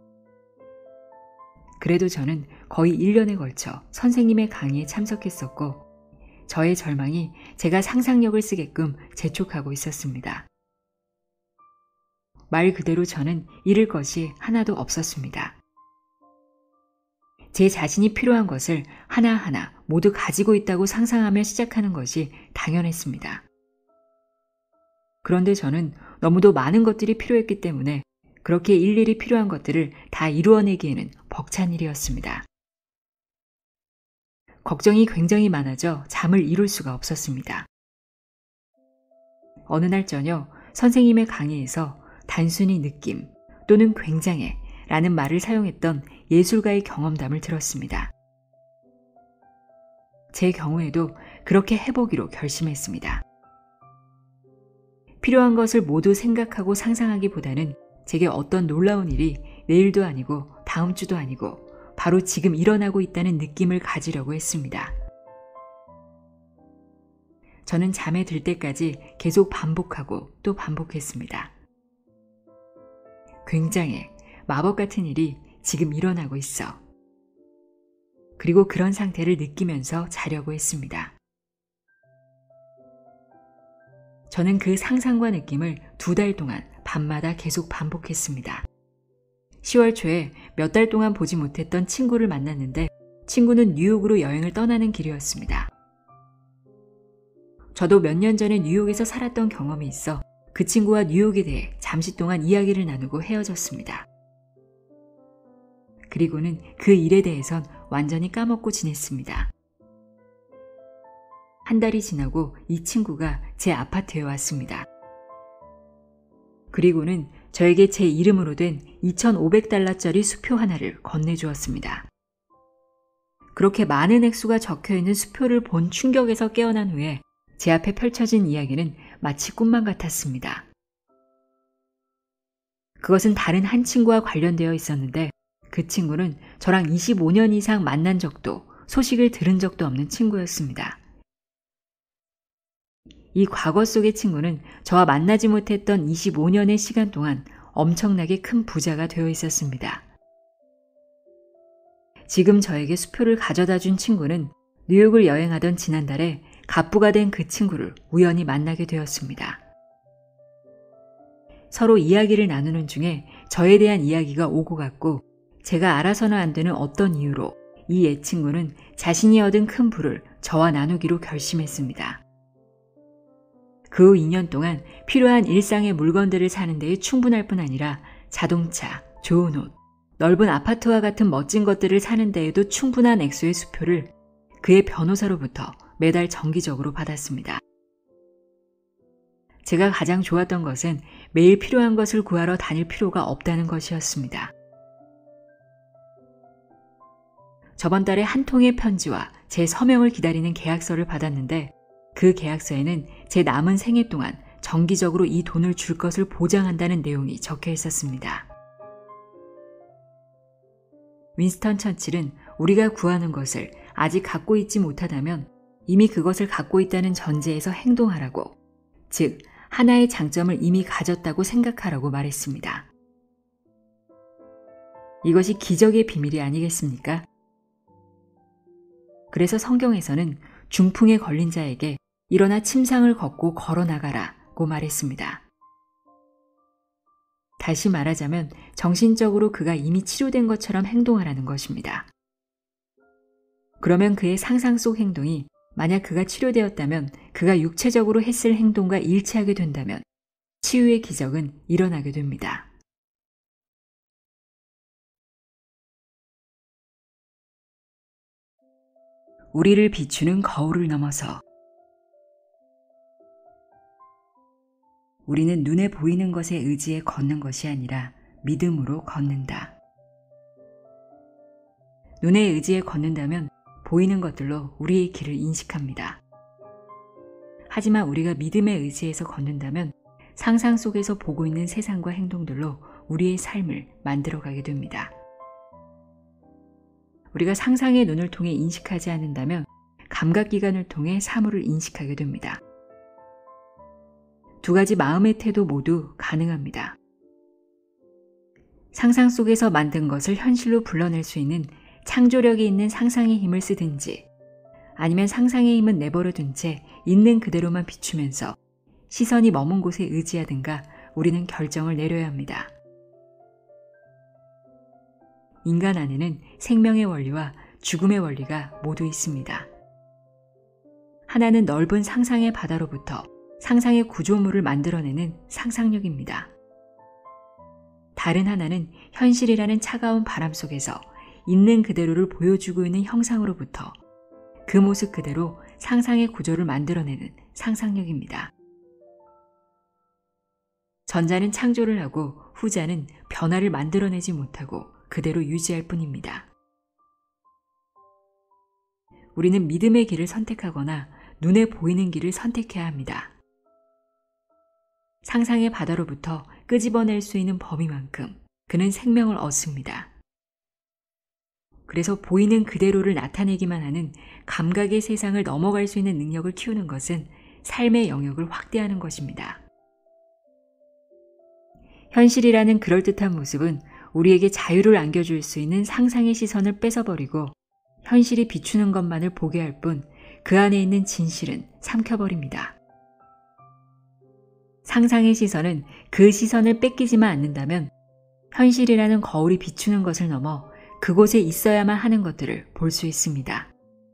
그래도 저는 거의 일 년에 걸쳐 선생님의 강의에 참석했었고 저의 절망이 제가 상상력을 쓰게끔 재촉하고 있었습니다. 말 그대로 저는 잃을 것이 하나도 없었습니다. 제 자신이 필요한 것을 하나하나 모두 가지고 있다고 상상하며 시작하는 것이 당연했습니다. 그런데 저는 너무도 많은 것들이 필요했기 때문에 그렇게 일일이 필요한 것들을 다 이루어내기에는 벅찬 일이었습니다. 걱정이 굉장히 많아져 잠을 이룰 수가 없었습니다. 어느 날 저녁 선생님의 강의에서 단순히 느낌 또는 굉장해 라는 말을 사용했던 예술가의 경험담을 들었습니다. 제 경우에도 그렇게 해보기로 결심했습니다. 필요한 것을 모두 생각하고 상상하기보다는 제게 어떤 놀라운 일이 내일도 아니고 다음 주도 아니고 바로 지금 일어나고 있다는 느낌을 가지려고 했습니다. 저는 잠에 들 때까지 계속 반복하고 또 반복했습니다. 굉장해, 마법 같은 일이 지금 일어나고 있어. 그리고 그런 상태를 느끼면서 자려고 했습니다. 저는 그 상상과 느낌을 두 달 동안 밤마다 계속 반복했습니다. 시월 초에 몇 달 동안 보지 못했던 친구를 만났는데 친구는 뉴욕으로 여행을 떠나는 길이었습니다. 저도 몇 년 전에 뉴욕에서 살았던 경험이 있어 그 친구와 뉴욕에 대해 잠시 동안 이야기를 나누고 헤어졌습니다. 그리고는 그 일에 대해선 완전히 까먹고 지냈습니다. 한 달이 지나고 이 친구가 제 아파트에 왔습니다. 그리고는 저에게 제 이름으로 된 이천오백 달러짜리 수표 하나를 건네주었습니다. 그렇게 많은 액수가 적혀있는 수표를 본 충격에서 깨어난 후에 제 앞에 펼쳐진 이야기는 마치 꿈만 같았습니다. 그것은 다른 한 친구와 관련되어 있었는데 그 친구는 저랑 이십오 년 이상 만난 적도 소식을 들은 적도 없는 친구였습니다. 이 과거 속의 친구는 저와 만나지 못했던 이십오 년의 시간 동안 엄청나게 큰 부자가 되어 있었습니다. 지금 저에게 수표를 가져다 준 친구는 뉴욕을 여행하던 지난달에 갑부가 된 그 친구를 우연히 만나게 되었습니다. 서로 이야기를 나누는 중에 저에 대한 이야기가 오고 갔고 제가 알아서는 안 되는 어떤 이유로 이 옛 친구는 자신이 얻은 큰 부를 저와 나누기로 결심했습니다. 그 후 이 년 동안 필요한 일상의 물건들을 사는 데에 충분할 뿐 아니라 자동차, 좋은 옷, 넓은 아파트와 같은 멋진 것들을 사는 데에도 충분한 액수의 수표를 그의 변호사로부터 매달 정기적으로 받았습니다. 제가 가장 좋았던 것은 매일 필요한 것을 구하러 다닐 필요가 없다는 것이었습니다. 저번 달에 한 통의 편지와 제 서명을 기다리는 계약서를 받았는데 그 계약서에는 제 남은 생애 동안 정기적으로 이 돈을 줄 것을 보장한다는 내용이 적혀 있었습니다. 윈스턴 처칠은 우리가 구하는 것을 아직 갖고 있지 못하다면 이미 그것을 갖고 있다는 전제에서 행동하라고, 즉 하나의 장점을 이미 가졌다고 생각하라고 말했습니다. 이것이 기적의 비밀이 아니겠습니까? 그래서 성경에서는 중풍에 걸린 자에게 일어나 침상을 걷고 걸어나가라고 말했습니다. 다시 말하자면 정신적으로 그가 이미 치료된 것처럼 행동하라는 것입니다. 그러면 그의 상상 속 행동이 만약 그가 치료되었다면 그가 육체적으로 했을 행동과 일치하게 된다면 치유의 기적은 일어나게 됩니다. 우리를 비추는 거울을 넘어서 우리는 눈에 보이는 것에 의지해 걷는 것이 아니라 믿음으로 걷는다. 눈에 의지해 걷는다면 보이는 것들로 우리의 길을 인식합니다. 하지만 우리가 믿음에 의지해서 걷는다면 상상 속에서 보고 있는 세상과 행동들로 우리의 삶을 만들어가게 됩니다. 우리가 상상의 눈을 통해 인식하지 않는다면 감각기관을 통해 사물을 인식하게 됩니다. 두 가지 마음의 태도 모두 가능합니다. 상상 속에서 만든 것을 현실로 불러낼 수 있는 창조력이 있는 상상의 힘을 쓰든지 아니면 상상의 힘은 내버려둔 채 있는 그대로만 비추면서 시선이 머문 곳에 의지하든가 우리는 결정을 내려야 합니다. 인간 안에는 생명의 원리와 죽음의 원리가 모두 있습니다. 하나는 넓은 상상의 바다로부터 상상의 구조물을 만들어내는 상상력입니다. 다른 하나는 현실이라는 차가운 바람 속에서 있는 그대로를 보여주고 있는 형상으로부터 그 모습 그대로 상상의 구조를 만들어내는 상상력입니다. 전자는 창조를 하고 후자는 변화를 만들어내지 못하고 그대로 유지할 뿐입니다. 우리는 믿음의 길을 선택하거나 눈에 보이는 길을 선택해야 합니다. 상상의 바다로부터 끄집어낼 수 있는 범위만큼 그는 생명을 얻습니다. 그래서 보이는 그대로를 나타내기만 하는 감각의 세상을 넘어갈 수 있는 능력을 키우는 것은 삶의 영역을 확대하는 것입니다. 현실이라는 그럴듯한 모습은 우리에게 자유를 안겨줄 수 있는 상상의 시선을 뺏어버리고 현실이 비추는 것만을 보게 할 뿐 그 안에 있는 진실은 삼켜버립니다. 상상의 시선은 그 시선을 뺏기지만 않는다면 현실이라는 거울이 비추는 것을 넘어 그곳에 있어야만 하는 것들을 볼 수 있습니다.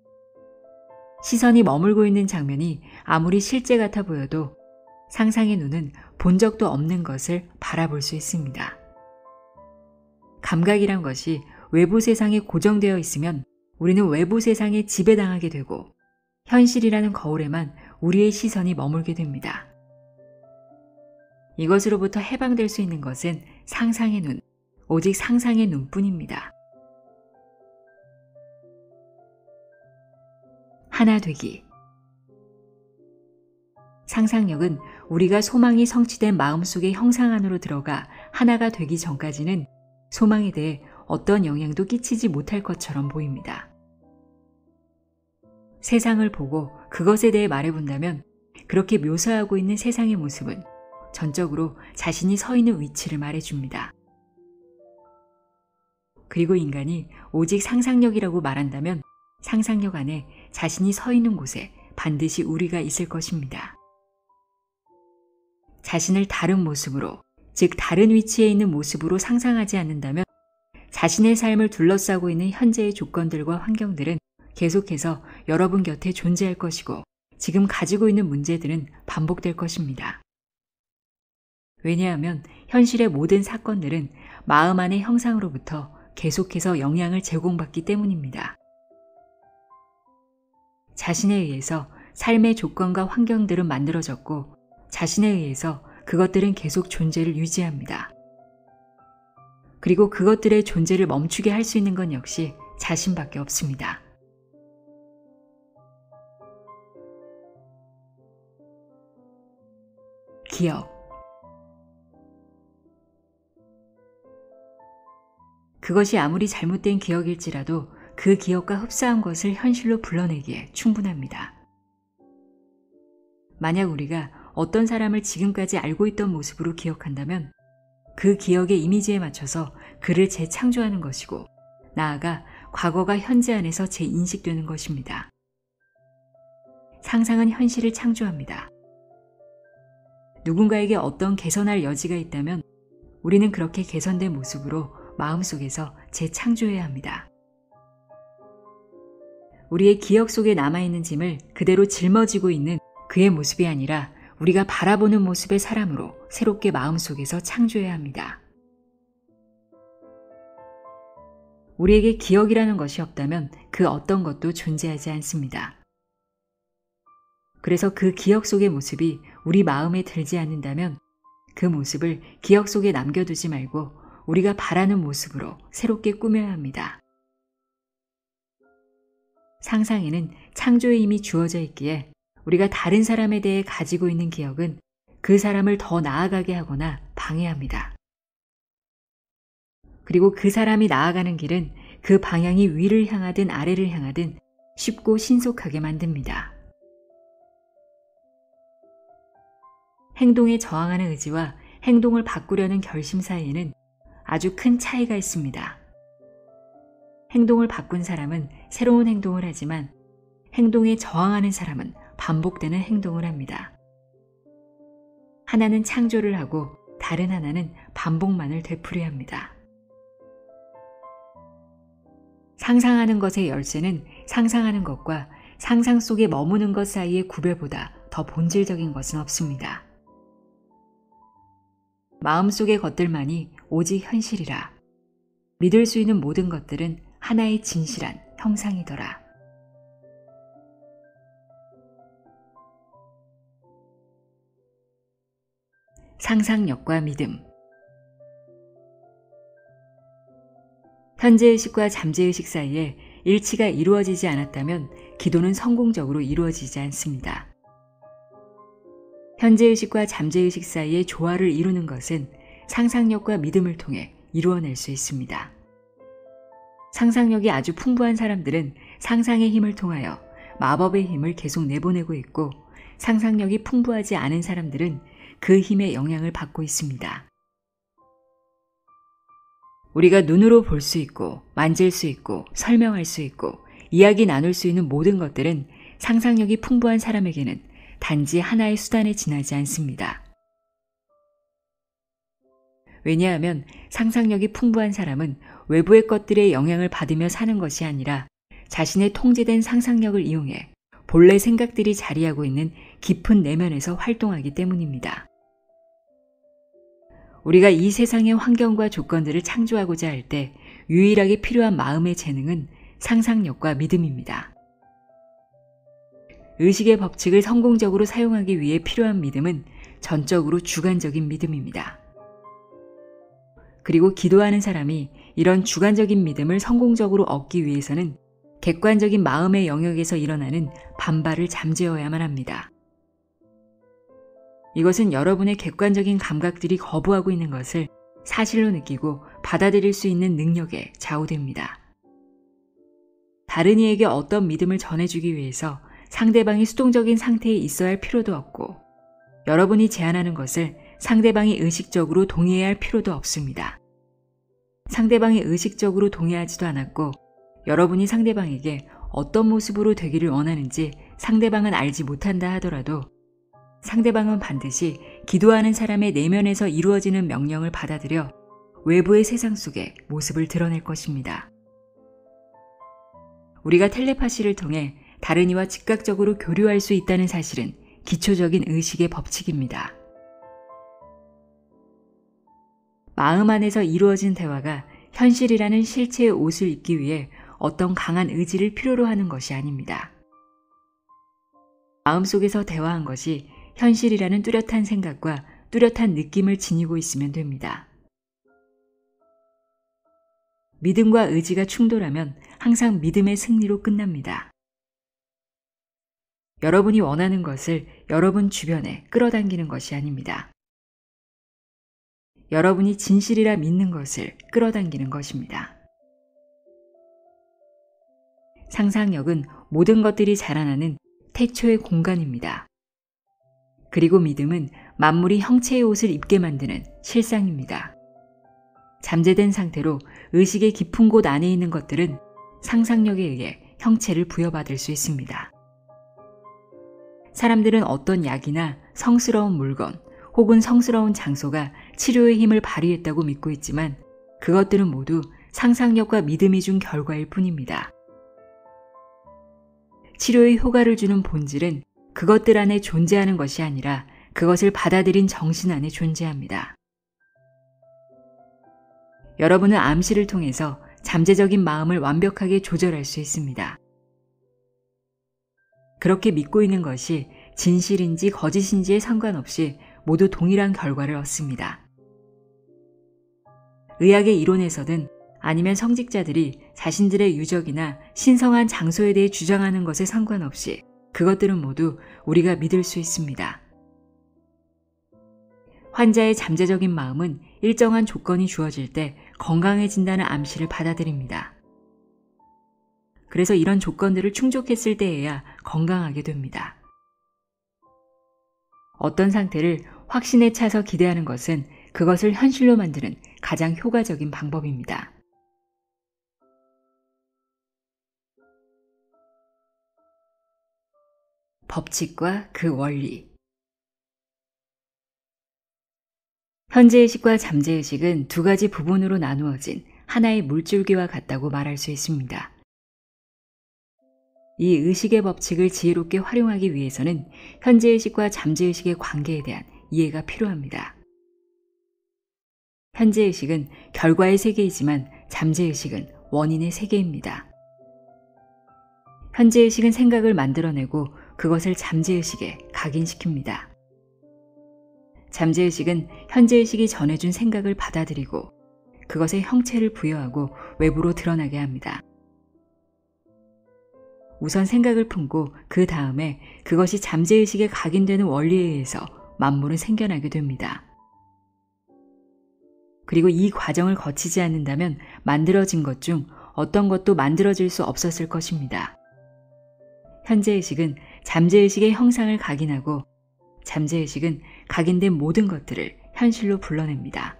시선이 머물고 있는 장면이 아무리 실제 같아 보여도 상상의 눈은 본 적도 없는 것을 바라볼 수 있습니다. 감각이란 것이 외부 세상에 고정되어 있으면 우리는 외부 세상에 지배당하게 되고 현실이라는 거울에만 우리의 시선이 머물게 됩니다. 이것으로부터 해방될 수 있는 것은 상상의 눈, 오직 상상의 눈뿐입니다. 하나 되기. 상상력은 우리가 소망이 성취된 마음속의 형상 안으로 들어가 하나가 되기 전까지는 소망에 대해 어떤 영향도 끼치지 못할 것처럼 보입니다. 세상을 보고 그것에 대해 말해본다면 그렇게 묘사하고 있는 세상의 모습은 전적으로 자신이 서 있는 위치를 말해줍니다. 그리고 인간이 오직 상상력이라고 말한다면 상상력 안에 자신이 서 있는 곳에 반드시 우리가 있을 것입니다. 자신을 다른 모습으로, 즉 다른 위치에 있는 모습으로 상상하지 않는다면 자신의 삶을 둘러싸고 있는 현재의 조건들과 환경들은 계속해서 여러분 곁에 존재할 것이고 지금 가지고 있는 문제들은 반복될 것입니다. 왜냐하면 현실의 모든 사건들은 마음 안의 형상으로부터 계속해서 영향을 제공받기 때문입니다. 자신에 의해서 삶의 조건과 환경들은 만들어졌고 자신에 의해서 그것들은 계속 존재를 유지합니다. 그리고 그것들의 존재를 멈추게 할 수 있는 건 역시 자신밖에 없습니다. 기억. 그것이 아무리 잘못된 기억일지라도 그 기억과 흡사한 것을 현실로 불러내기에 충분합니다. 만약 우리가 어떤 사람을 지금까지 알고 있던 모습으로 기억한다면 그 기억의 이미지에 맞춰서 그를 재창조하는 것이고 나아가 과거가 현재 안에서 재인식되는 것입니다. 상상은 현실을 창조합니다. 누군가에게 어떤 개선할 여지가 있다면 우리는 그렇게 개선된 모습으로 마음속에서 재창조해야 합니다. 우리의 기억 속에 남아있는 짐을 그대로 짊어지고 있는 그의 모습이 아니라 우리가 바라보는 모습의 사람으로 새롭게 마음속에서 창조해야 합니다. 우리에게 기억이라는 것이 없다면 그 어떤 것도 존재하지 않습니다. 그래서 그 기억 속의 모습이 우리 마음에 들지 않는다면 그 모습을 기억 속에 남겨두지 말고 우리가 바라는 모습으로 새롭게 꾸며야 합니다. 상상에는 창조의 힘이 주어져 있기에 우리가 다른 사람에 대해 가지고 있는 기억은 그 사람을 더 나아가게 하거나 방해합니다. 그리고 그 사람이 나아가는 길은 그 방향이 위를 향하든 아래를 향하든 쉽고 신속하게 만듭니다. 행동에 저항하는 의지와 행동을 바꾸려는 결심 사이에는 아주 큰 차이가 있습니다. 행동을 바꾼 사람은 새로운 행동을 하지만 행동에 저항하는 사람은 반복되는 행동을 합니다. 하나는 창조를 하고 다른 하나는 반복만을 되풀이합니다. 상상하는 것의 열쇠는 상상하는 것과 상상 속에 머무는 것 사이의 구별보다 더 본질적인 것은 없습니다. 마음속의 것들만이 오직 현실이라. 믿을 수 있는 모든 것들은 하나의 진실한 형상이더라. 상상력과 믿음. 현재의식과 잠재의식 사이에 일치가 이루어지지 않았다면 기도는 성공적으로 이루어지지 않습니다. 현재의식과 잠재의식 사이의 조화를 이루는 것은 상상력과 믿음을 통해 이루어낼 수 있습니다. 상상력이 아주 풍부한 사람들은 상상의 힘을 통하여 마법의 힘을 계속 내보내고 있고, 상상력이 풍부하지 않은 사람들은 그 힘의 영향을 받고 있습니다. 우리가 눈으로 볼 수 있고 만질 수 있고 설명할 수 있고 이야기 나눌 수 있는 모든 것들은 상상력이 풍부한 사람에게는 단지 하나의 수단에 지나지 않습니다. 왜냐하면 상상력이 풍부한 사람은 외부의 것들의 영향을 받으며 사는 것이 아니라 자신의 통제된 상상력을 이용해 본래 생각들이 자리하고 있는 깊은 내면에서 활동하기 때문입니다. 우리가 이 세상의 환경과 조건들을 창조하고자 할 때 유일하게 필요한 마음의 재능은 상상력과 믿음입니다. 의식의 법칙을 성공적으로 사용하기 위해 필요한 믿음은 전적으로 주관적인 믿음입니다. 그리고 기도하는 사람이 이런 주관적인 믿음을 성공적으로 얻기 위해서는 객관적인 마음의 영역에서 일어나는 반발을 잠재워야만 합니다. 이것은 여러분의 객관적인 감각들이 거부하고 있는 것을 사실로 느끼고 받아들일 수 있는 능력에 좌우됩니다. 다른 이에게 어떤 믿음을 전해주기 위해서 상대방이 수동적인 상태에 있어야 할 필요도 없고, 여러분이 제안하는 것을 상대방이 의식적으로 동의해야 할 필요도 없습니다. 상대방이 의식적으로 동의하지도 않았고, 여러분이 상대방에게 어떤 모습으로 되기를 원하는지 상대방은 알지 못한다 하더라도 상대방은 반드시 기도하는 사람의 내면에서 이루어지는 명령을 받아들여 외부의 세상 속에 모습을 드러낼 것입니다. 우리가 텔레파시를 통해 다른 이와 즉각적으로 교류할 수 있다는 사실은 기초적인 의식의 법칙입니다. 마음 안에서 이루어진 대화가 현실이라는 실체의 옷을 입기 위해 어떤 강한 의지를 필요로 하는 것이 아닙니다. 마음속에서 대화한 것이 현실이라는 뚜렷한 생각과 뚜렷한 느낌을 지니고 있으면 됩니다. 믿음과 의지가 충돌하면 항상 믿음의 승리로 끝납니다. 여러분이 원하는 것을 여러분 주변에 끌어당기는 것이 아닙니다. 여러분이 진실이라 믿는 것을 끌어당기는 것입니다. 상상력은 모든 것들이 자라나는 태초의 공간입니다. 그리고 믿음은 만물이 형체의 옷을 입게 만드는 실상입니다. 잠재된 상태로 의식의 깊은 곳 안에 있는 것들은 상상력에 의해 형체를 부여받을 수 있습니다. 사람들은 어떤 약이나 성스러운 물건 혹은 성스러운 장소가 치료의 힘을 발휘했다고 믿고 있지만 그것들은 모두 상상력과 믿음이 준 결과일 뿐입니다. 치료의 효과를 주는 본질은 그것들 안에 존재하는 것이 아니라 그것을 받아들인 정신 안에 존재합니다. 여러분은 암시를 통해서 잠재적인 마음을 완벽하게 조절할 수 있습니다. 그렇게 믿고 있는 것이 진실인지 거짓인지에 상관없이 모두 동일한 결과를 얻습니다. 의학의 이론에서든 아니면 성직자들이 자신들의 유적이나 신성한 장소에 대해 주장하는 것에 상관없이 그것들은 모두 우리가 믿을 수 있습니다. 환자의 잠재적인 마음은 일정한 조건이 주어질 때 건강해진다는 암시를 받아들입니다. 그래서 이런 조건들을 충족했을 때에야 건강하게 됩니다. 어떤 상태를 확신에 차서 기대하는 것은 그것을 현실로 만드는 가장 효과적인 방법입니다. 법칙과 그 원리. 현재의식과 잠재의식은 두 가지 부분으로 나누어진 하나의 물줄기와 같다고 말할 수 있습니다. 이 의식의 법칙을 지혜롭게 활용하기 위해서는 현재의식과 잠재의식의 관계에 대한 이해가 필요합니다. 현재의식은 결과의 세계이지만 잠재의식은 원인의 세계입니다. 현재의식은 생각을 만들어내고 그것을 잠재의식에 각인시킵니다. 잠재의식은 현재의식이 전해준 생각을 받아들이고 그것에 형체를 부여하고 외부로 드러나게 합니다. 우선 생각을 품고 그 다음에 그것이 잠재의식에 각인되는 원리에 의해서 만물은 생겨나게 됩니다. 그리고 이 과정을 거치지 않는다면 만들어진 것 중 어떤 것도 만들어질 수 없었을 것입니다. 현재의식은 잠재의식의 형상을 각인하고 잠재의식은 각인된 모든 것들을 현실로 불러냅니다.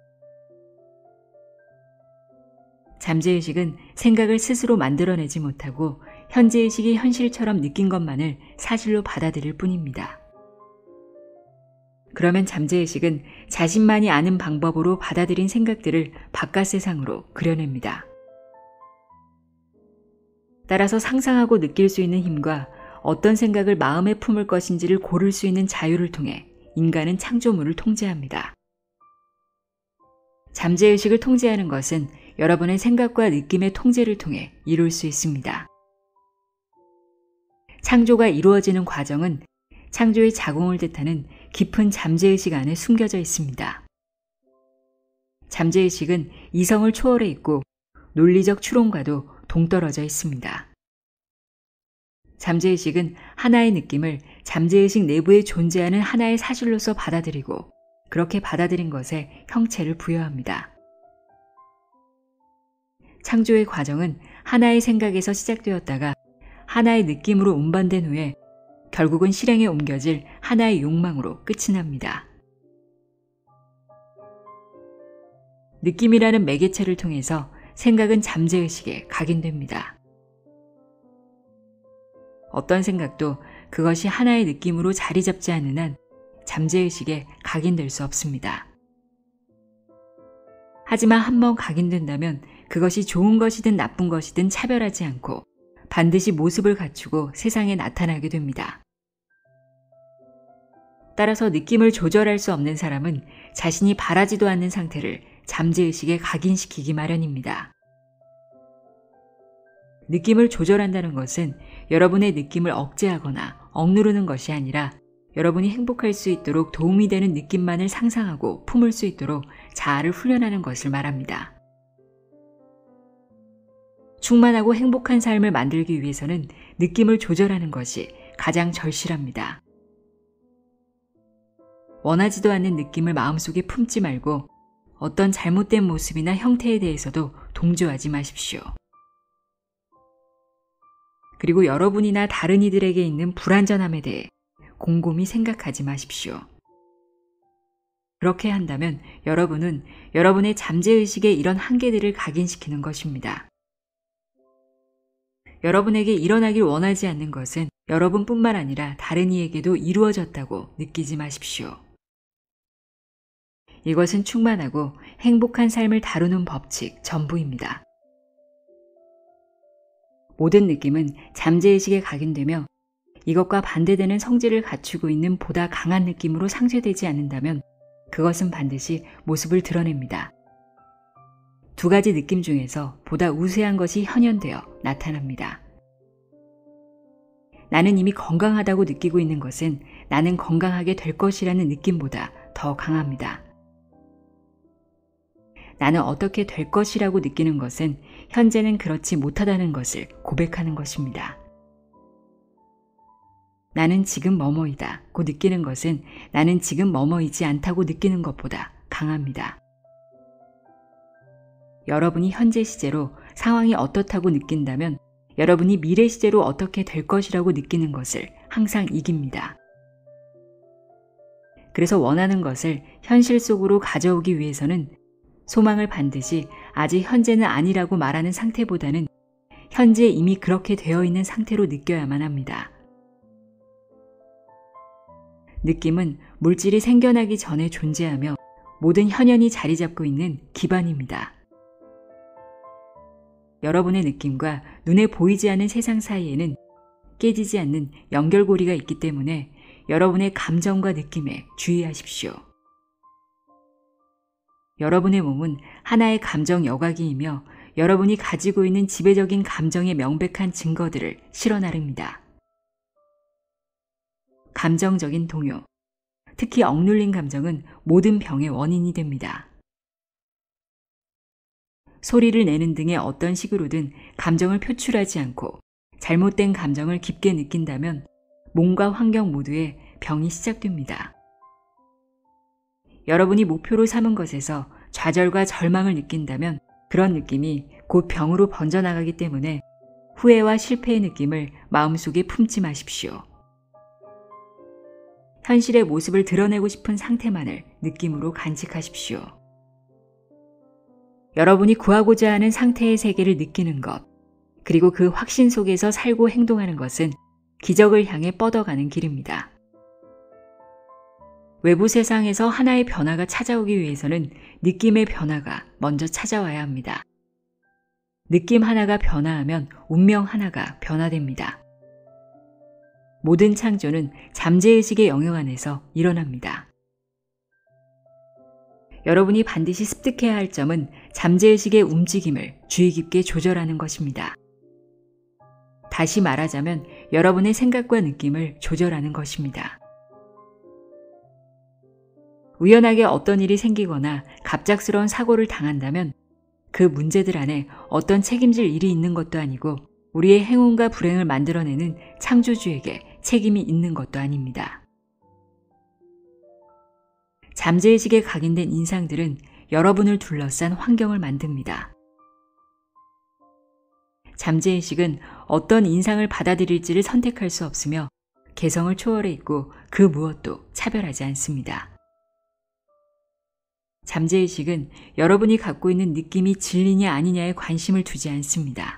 잠재의식은 생각을 스스로 만들어내지 못하고 현재의식이 현실처럼 느낀 것만을 사실로 받아들일 뿐입니다. 그러면 잠재의식은 자신만이 아는 방법으로 받아들인 생각들을 바깥 세상으로 그려냅니다. 따라서 상상하고 느낄 수 있는 힘과 어떤 생각을 마음에 품을 것인지를 고를 수 있는 자유를 통해 인간은 창조물을 통제합니다. 잠재의식을 통제하는 것은 여러분의 생각과 느낌의 통제를 통해 이룰 수 있습니다. 창조가 이루어지는 과정은 창조의 자궁을 뜻하는 깊은 잠재의식 안에 숨겨져 있습니다. 잠재의식은 이성을 초월해 있고 논리적 추론과도 동떨어져 있습니다. 잠재의식은 하나의 느낌을 잠재의식 내부에 존재하는 하나의 사실로서 받아들이고 그렇게 받아들인 것에 형체를 부여합니다. 창조의 과정은 하나의 생각에서 시작되었다가 하나의 느낌으로 운반된 후에 결국은 실행에 옮겨질 하나의 욕망으로 끝이 납니다. 느낌이라는 매개체를 통해서 생각은 잠재의식에 각인됩니다. 어떤 생각도 그것이 하나의 느낌으로 자리 잡지 않는 한 잠재의식에 각인될 수 없습니다. 하지만 한번 각인된다면 그것이 좋은 것이든 나쁜 것이든 차별하지 않고 반드시 모습을 갖추고 세상에 나타나게 됩니다. 따라서 느낌을 조절할 수 없는 사람은 자신이 바라지도 않는 상태를 잠재의식에 각인시키기 마련입니다. 느낌을 조절한다는 것은 여러분의 느낌을 억제하거나 억누르는 것이 아니라 여러분이 행복할 수 있도록 도움이 되는 느낌만을 상상하고 품을 수 있도록 자아를 훈련하는 것을 말합니다. 충만하고 행복한 삶을 만들기 위해서는 느낌을 조절하는 것이 가장 절실합니다. 원하지도 않는 느낌을 마음속에 품지 말고 어떤 잘못된 모습이나 형태에 대해서도 동조하지 마십시오. 그리고 여러분이나 다른 이들에게 있는 불완전함에 대해 곰곰이 생각하지 마십시오. 그렇게 한다면 여러분은 여러분의 잠재의식에 이런 한계들을 각인시키는 것입니다. 여러분에게 일어나길 원하지 않는 것은 여러분뿐만 아니라 다른 이에게도 이루어졌다고 느끼지 마십시오. 이것은 충만하고 행복한 삶을 다루는 법칙 전부입니다. 모든 느낌은 잠재의식에 각인되며 이것과 반대되는 성질을 갖추고 있는 보다 강한 느낌으로 상쇄되지 않는다면 그것은 반드시 모습을 드러냅니다. 두 가지 느낌 중에서 보다 우세한 것이 현현되어 나타납니다. 나는 이미 건강하다고 느끼고 있는 것은 나는 건강하게 될 것이라는 느낌보다 더 강합니다. 나는 어떻게 될 것이라고 느끼는 것은 현재는 그렇지 못하다는 것을 고백하는 것입니다. 나는 지금 뭐뭐이다고 느끼는 것은 나는 지금 뭐뭐이지 않다고 느끼는 것보다 강합니다. 여러분이 현재 시제로 상황이 어떻다고 느낀다면 여러분이 미래 시제로 어떻게 될 것이라고 느끼는 것을 항상 이깁니다. 그래서 원하는 것을 현실 속으로 가져오기 위해서는 소망을 반드시 아직 현재는 아니라고 말하는 상태보다는 현재 이미 그렇게 되어 있는 상태로 느껴야만 합니다. 느낌은 물질이 생겨나기 전에 존재하며 모든 현현이 자리 잡고 있는 기반입니다. 여러분의 느낌과 눈에 보이지 않는 세상 사이에는 깨지지 않는 연결고리가 있기 때문에 여러분의 감정과 느낌에 주의하십시오. 여러분의 몸은 하나의 감정 여과기이며 여러분이 가지고 있는 지배적인 감정의 명백한 증거들을 실어 나릅니다. 감정적인 동요, 특히 억눌린 감정은 모든 병의 원인이 됩니다. 소리를 내는 등의 어떤 식으로든 감정을 표출하지 않고 잘못된 감정을 깊게 느낀다면 몸과 환경 모두에 병이 시작됩니다. 여러분이 목표로 삼은 것에서 좌절과 절망을 느낀다면 그런 느낌이 곧 병으로 번져나가기 때문에 후회와 실패의 느낌을 마음속에 품지 마십시오. 현실의 모습을 드러내고 싶은 상태만을 느낌으로 간직하십시오. 여러분이 구하고자 하는 상태의 세계를 느끼는 것, 그리고 그 확신 속에서 살고 행동하는 것은 기적을 향해 뻗어가는 길입니다. 외부 세상에서 하나의 변화가 찾아오기 위해서는 느낌의 변화가 먼저 찾아와야 합니다. 느낌 하나가 변화하면 운명 하나가 변화됩니다. 모든 창조는 잠재의식의 영역 안에서 일어납니다. 여러분이 반드시 습득해야 할 점은 잠재의식의 움직임을 주의 깊게 조절하는 것입니다. 다시 말하자면 여러분의 생각과 느낌을 조절하는 것입니다. 우연하게 어떤 일이 생기거나 갑작스러운 사고를 당한다면 그 문제들 안에 어떤 책임질 일이 있는 것도 아니고 우리의 행운과 불행을 만들어내는 창조주에게 책임이 있는 것도 아닙니다. 잠재의식에 각인된 인상들은 여러분을 둘러싼 환경을 만듭니다. 잠재의식은 어떤 인상을 받아들일지를 선택할 수 없으며 개성을 초월해 있고 그 무엇도 차별하지 않습니다. 잠재의식은 여러분이 갖고 있는 느낌이 진리냐 아니냐에 관심을 두지 않습니다.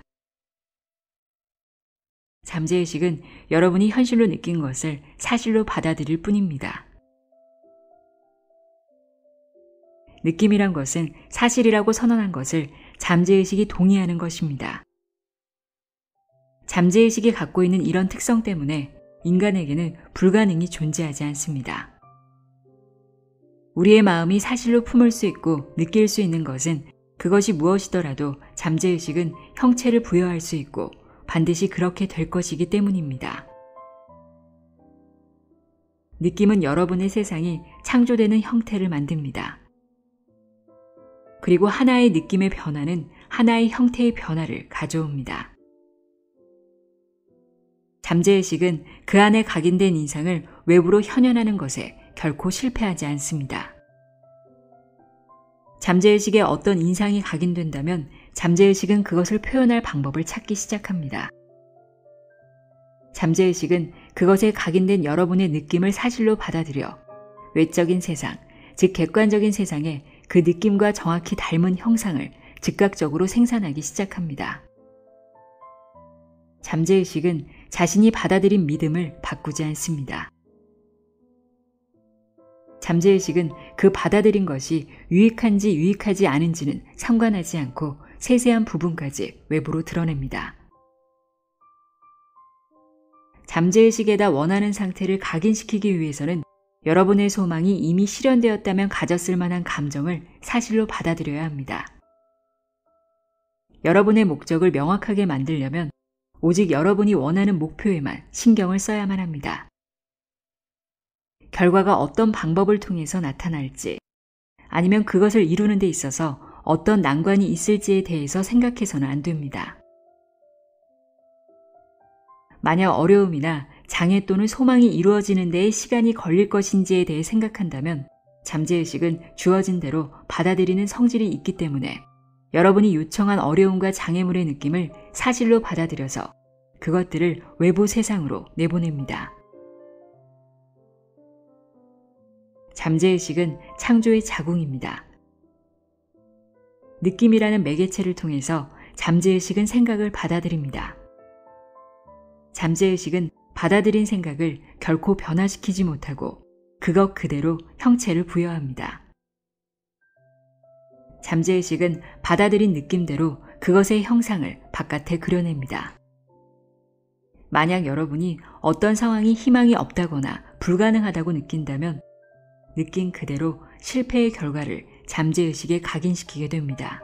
잠재의식은 여러분이 현실로 느낀 것을 사실로 받아들일 뿐입니다. 느낌이란 것은 사실이라고 선언한 것을 잠재의식이 동의하는 것입니다. 잠재의식이 갖고 있는 이런 특성 때문에 인간에게는 불가능이 존재하지 않습니다. 우리의 마음이 사실로 품을 수 있고 느낄 수 있는 것은 그것이 무엇이더라도 잠재의식은 형체를 부여할 수 있고 반드시 그렇게 될 것이기 때문입니다. 느낌은 여러분의 세상이 창조되는 형태를 만듭니다. 그리고 하나의 느낌의 변화는 하나의 형태의 변화를 가져옵니다. 잠재의식은 그 안에 각인된 인상을 외부로 현현하는 것에 결코 실패하지 않습니다. 잠재의식에 어떤 인상이 각인된다면 잠재의식은 그것을 표현할 방법을 찾기 시작합니다. 잠재의식은 그것에 각인된 여러분의 느낌을 사실로 받아들여 외적인 세상, 즉 객관적인 세상에 그 느낌과 정확히 닮은 형상을 즉각적으로 생산하기 시작합니다. 잠재의식은 자신이 받아들인 믿음을 바꾸지 않습니다. 잠재의식은 그 받아들인 것이 유익한지 유익하지 않은지는 상관하지 않고 세세한 부분까지 외부로 드러냅니다. 잠재의식에다 원하는 상태를 각인시키기 위해서는 여러분의 소망이 이미 실현되었다면 가졌을 만한 감정을 사실로 받아들여야 합니다. 여러분의 목적을 명확하게 만들려면 오직 여러분이 원하는 목표에만 신경을 써야만 합니다. 결과가 어떤 방법을 통해서 나타날지, 아니면 그것을 이루는 데 있어서 어떤 난관이 있을지에 대해서 생각해서는 안 됩니다. 만약 어려움이나 장애 또는 소망이 이루어지는 데에 시간이 걸릴 것인지에 대해 생각한다면 잠재의식은 주어진 대로 받아들이는 성질이 있기 때문에 여러분이 요청한 어려움과 장애물의 느낌을 사실로 받아들여서 그것들을 외부 세상으로 내보냅니다. 잠재의식은 창조의 자궁입니다. 느낌이라는 매개체를 통해서 잠재의식은 생각을 받아들입니다. 잠재의식은 받아들인 생각을 결코 변화시키지 못하고 그것 그대로 형체를 부여합니다. 잠재의식은 받아들인 느낌대로 그것의 형상을 바깥에 그려냅니다. 만약 여러분이 어떤 상황이 희망이 없다거나 불가능하다고 느낀다면 느낀 그대로 실패의 결과를 잠재의식에 각인시키게 됩니다.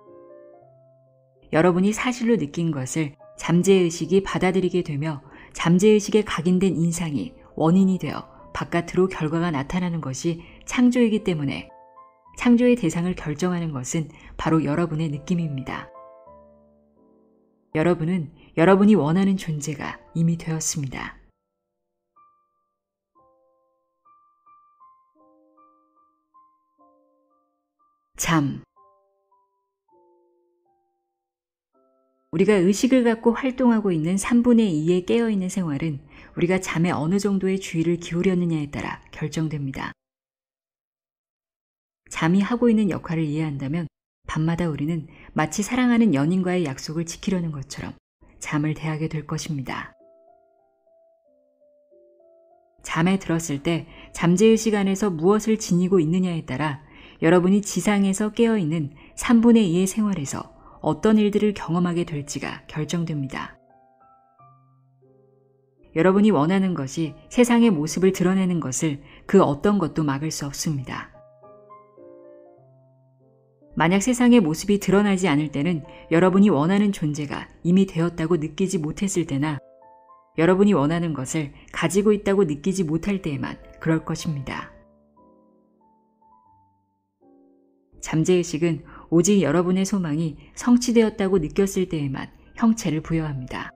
여러분이 사실로 느낀 것을 잠재의식이 받아들이게 되며 잠재의식에 각인된 인상이 원인이 되어 바깥으로 결과가 나타나는 것이 창조이기 때문에 창조의 대상을 결정하는 것은 바로 여러분의 느낌입니다. 여러분은 여러분이 원하는 존재가 이미 되었습니다. 잠. 우리가 의식을 갖고 활동하고 있는 삼분의 이의 깨어있는 생활은 우리가 잠에 어느 정도의 주의를 기울였느냐에 따라 결정됩니다. 잠이 하고 있는 역할을 이해한다면 밤마다 우리는 마치 사랑하는 연인과의 약속을 지키려는 것처럼 잠을 대하게 될 것입니다. 잠에 들었을 때 잠재의식 안에서 무엇을 지니고 있느냐에 따라 여러분이 지상에서 깨어있는 삼분의 이의 생활에서 어떤 일들을 경험하게 될지가 결정됩니다. 여러분이 원하는 것이 세상의 모습을 드러내는 것을 그 어떤 것도 막을 수 없습니다. 만약 세상의 모습이 드러나지 않을 때는 여러분이 원하는 존재가 이미 되었다고 느끼지 못했을 때나 여러분이 원하는 것을 가지고 있다고 느끼지 못할 때에만 그럴 것입니다. 잠재의식은 오직 여러분의 소망이 성취되었다고 느꼈을 때에만 형체를 부여합니다.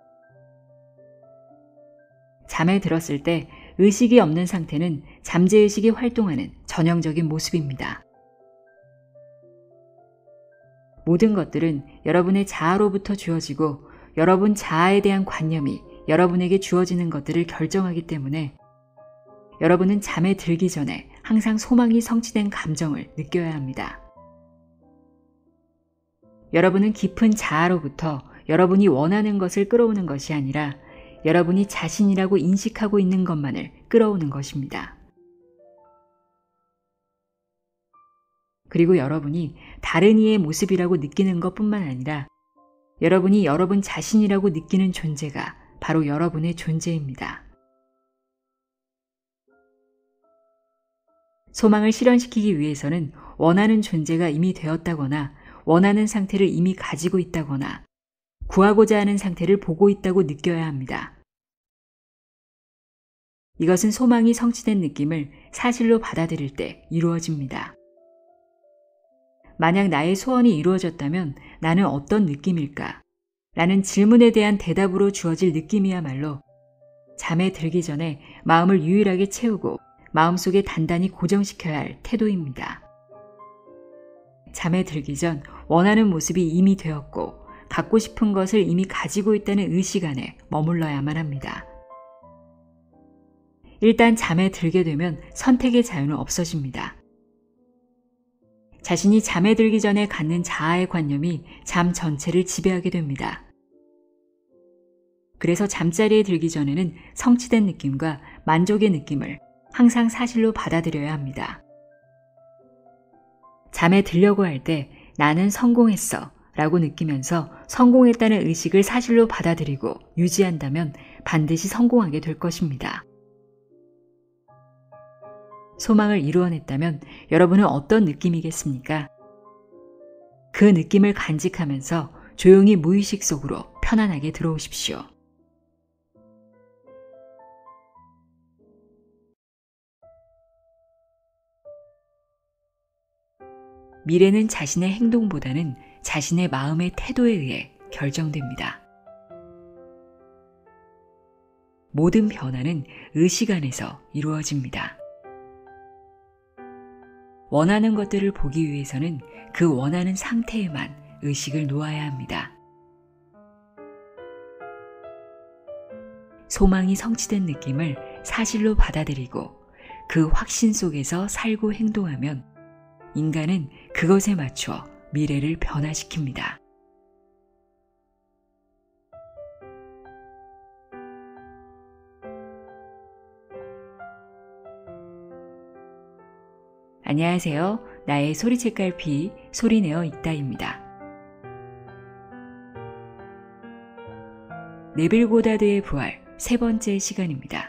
잠에 들었을 때 의식이 없는 상태는 잠재의식이 활동하는 전형적인 모습입니다. 모든 것들은 여러분의 자아로부터 주어지고 여러분 자아에 대한 관념이 여러분에게 주어지는 것들을 결정하기 때문에 여러분은 잠에 들기 전에 항상 소망이 성취된 감정을 느껴야 합니다. 여러분은 깊은 자아로부터 여러분이 원하는 것을 끌어오는 것이 아니라 여러분이 자신이라고 인식하고 있는 것만을 끌어오는 것입니다. 그리고 여러분이 다른 이의 모습이라고 느끼는 것뿐만 아니라 여러분이 여러분 자신이라고 느끼는 존재가 바로 여러분의 존재입니다. 소망을 실현시키기 위해서는 원하는 존재가 이미 되었다거나 원하는 상태를 이미 가지고 있다거나 구하고자 하는 상태를 보고 있다고 느껴야 합니다. 이것은 소망이 성취된 느낌을 사실로 받아들일 때 이루어집니다. 만약 나의 소원이 이루어졌다면 나는 어떤 느낌일까? 라는 질문에 대한 대답으로 주어질 느낌이야말로 잠에 들기 전에 마음을 유일하게 채우고 마음속에 단단히 고정시켜야 할 태도입니다. 잠에 들기 전 원하는 모습이 이미 되었고 갖고 싶은 것을 이미 가지고 있다는 의식 안에 머물러야만 합니다. 일단 잠에 들게 되면 선택의 자유는 없어집니다. 자신이 잠에 들기 전에 갖는 자아의 관념이 잠 전체를 지배하게 됩니다. 그래서 잠자리에 들기 전에는 성취된 느낌과 만족의 느낌을 항상 사실로 받아들여야 합니다. 잠에 들려고 할 때 나는 성공했어 라고 느끼면서 성공했다는 의식을 사실로 받아들이고 유지한다면 반드시 성공하게 될 것입니다. 소망을 이루어냈다면 여러분은 어떤 느낌이겠습니까? 그 느낌을 간직하면서 조용히 무의식 속으로 편안하게 들어오십시오. 미래는 자신의 행동보다는 자신의 마음의 태도에 의해 결정됩니다. 모든 변화는 의식 안에서 이루어집니다. 원하는 것들을 보기 위해서는 그 원하는 상태에만 의식을 놓아야 합니다. 소망이 성취된 느낌을 사실로 받아들이고 그 확신 속에서 살고 행동하면 인간은 그것에 맞춰 미래를 변화시킵니다. 안녕하세요. 나의 소리책갈피 소리내어 읽다입니다. 네빌 고다드의 부활 세 번째 시간입니다.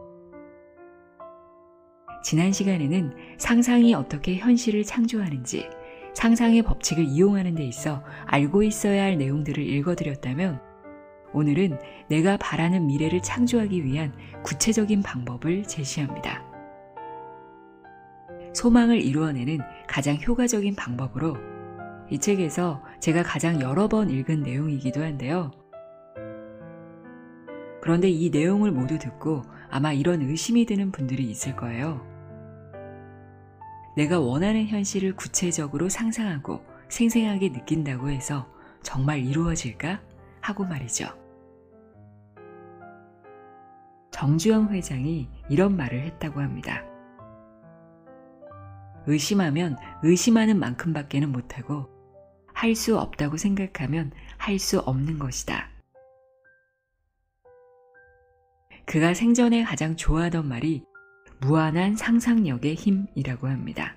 지난 시간에는 상상이 어떻게 현실을 창조하는지, 상상의 법칙을 이용하는 데 있어 알고 있어야 할 내용들을 읽어드렸다면, 오늘은 내가 바라는 미래를 창조하기 위한 구체적인 방법을 제시합니다. 소망을 이루어내는 가장 효과적인 방법으로 이 책에서 제가 가장 여러 번 읽은 내용이기도 한데요. 그런데 이 내용을 모두 듣고 아마 이런 의심이 드는 분들이 있을 거예요. 내가 원하는 현실을 구체적으로 상상하고 생생하게 느낀다고 해서 정말 이루어질까? 하고 말이죠. 정주영 회장이 이런 말을 했다고 합니다. 의심하면 의심하는 만큼밖에는 못하고 할 수 없다고 생각하면 할 수 없는 것이다. 그가 생전에 가장 좋아하던 말이 무한한 상상력의 힘이라고 합니다.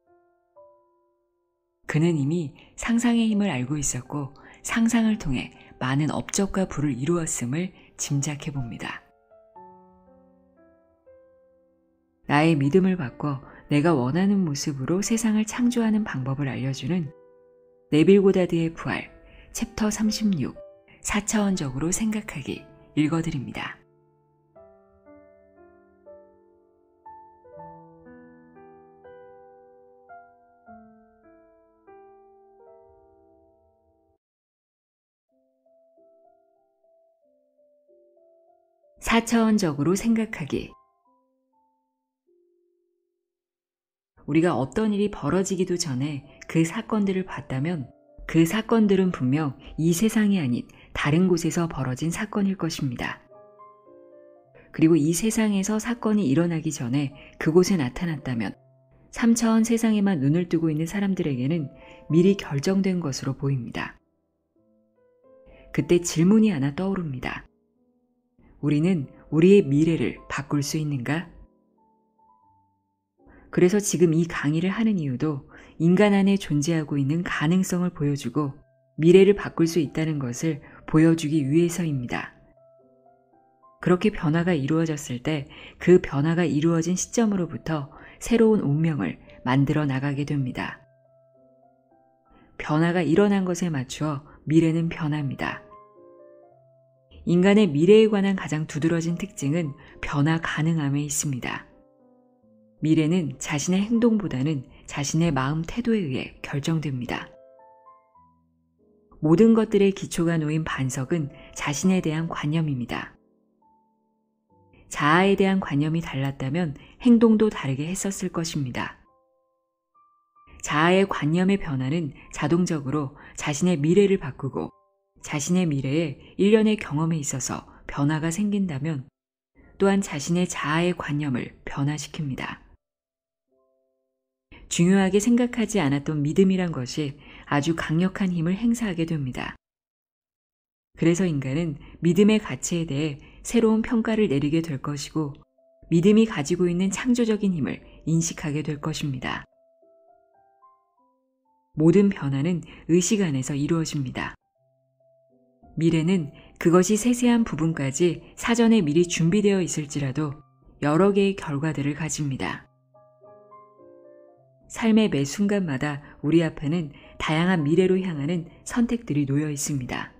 그는 이미 상상의 힘을 알고 있었고 상상을 통해 많은 업적과 부를 이루었음을 짐작해 봅니다. 나의 믿음을 바꿔 내가 원하는 모습으로 세상을 창조하는 방법을 알려주는 네빌 고다드의 부활 챕터 삼십육 사 차원적으로 생각하기 읽어드립니다. 사 차원적으로 생각하기. 우리가 어떤 일이 벌어지기도 전에 그 사건들을 봤다면 그 사건들은 분명 이 세상이 아닌 다른 곳에서 벌어진 사건일 것입니다. 그리고 이 세상에서 사건이 일어나기 전에 그곳에 나타났다면 삼 차원 세상에만 눈을 뜨고 있는 사람들에게는 미리 결정된 것으로 보입니다. 그때 질문이 하나 떠오릅니다. 우리는 우리의 미래를 바꿀 수 있는가? 그래서 지금 이 강의를 하는 이유도 인간 안에 존재하고 있는 가능성을 보여주고 미래를 바꿀 수 있다는 것을 보여주기 위해서입니다. 그렇게 변화가 이루어졌을 때 그 변화가 이루어진 시점으로부터 새로운 운명을 만들어 나가게 됩니다. 변화가 일어난 것에 맞추어 미래는 변합니다. 인간의 미래에 관한 가장 두드러진 특징은 변화 가능함에 있습니다. 미래는 자신의 행동보다는 자신의 마음 태도에 의해 결정됩니다. 모든 것들의 기초가 놓인 반석은 자신에 대한 관념입니다. 자아에 대한 관념이 달랐다면 행동도 다르게 했었을 것입니다. 자아의 관념의 변화는 자동적으로 자신의 미래를 바꾸고 자신의 미래에 일련의 경험에 있어서 변화가 생긴다면 또한 자신의 자아의 관념을 변화시킵니다. 중요하게 생각하지 않았던 믿음이란 것이 아주 강력한 힘을 행사하게 됩니다. 그래서 인간은 믿음의 가치에 대해 새로운 평가를 내리게 될 것이고 믿음이 가지고 있는 창조적인 힘을 인식하게 될 것입니다. 모든 변화는 의식 안에서 이루어집니다. 미래는 그것이 세세한 부분까지 사전에 미리 준비되어 있을지라도 여러 개의 결과들을 가집니다. 삶의 매 순간마다 우리 앞에는 다양한 미래로 향하는 선택들이 놓여 있습니다.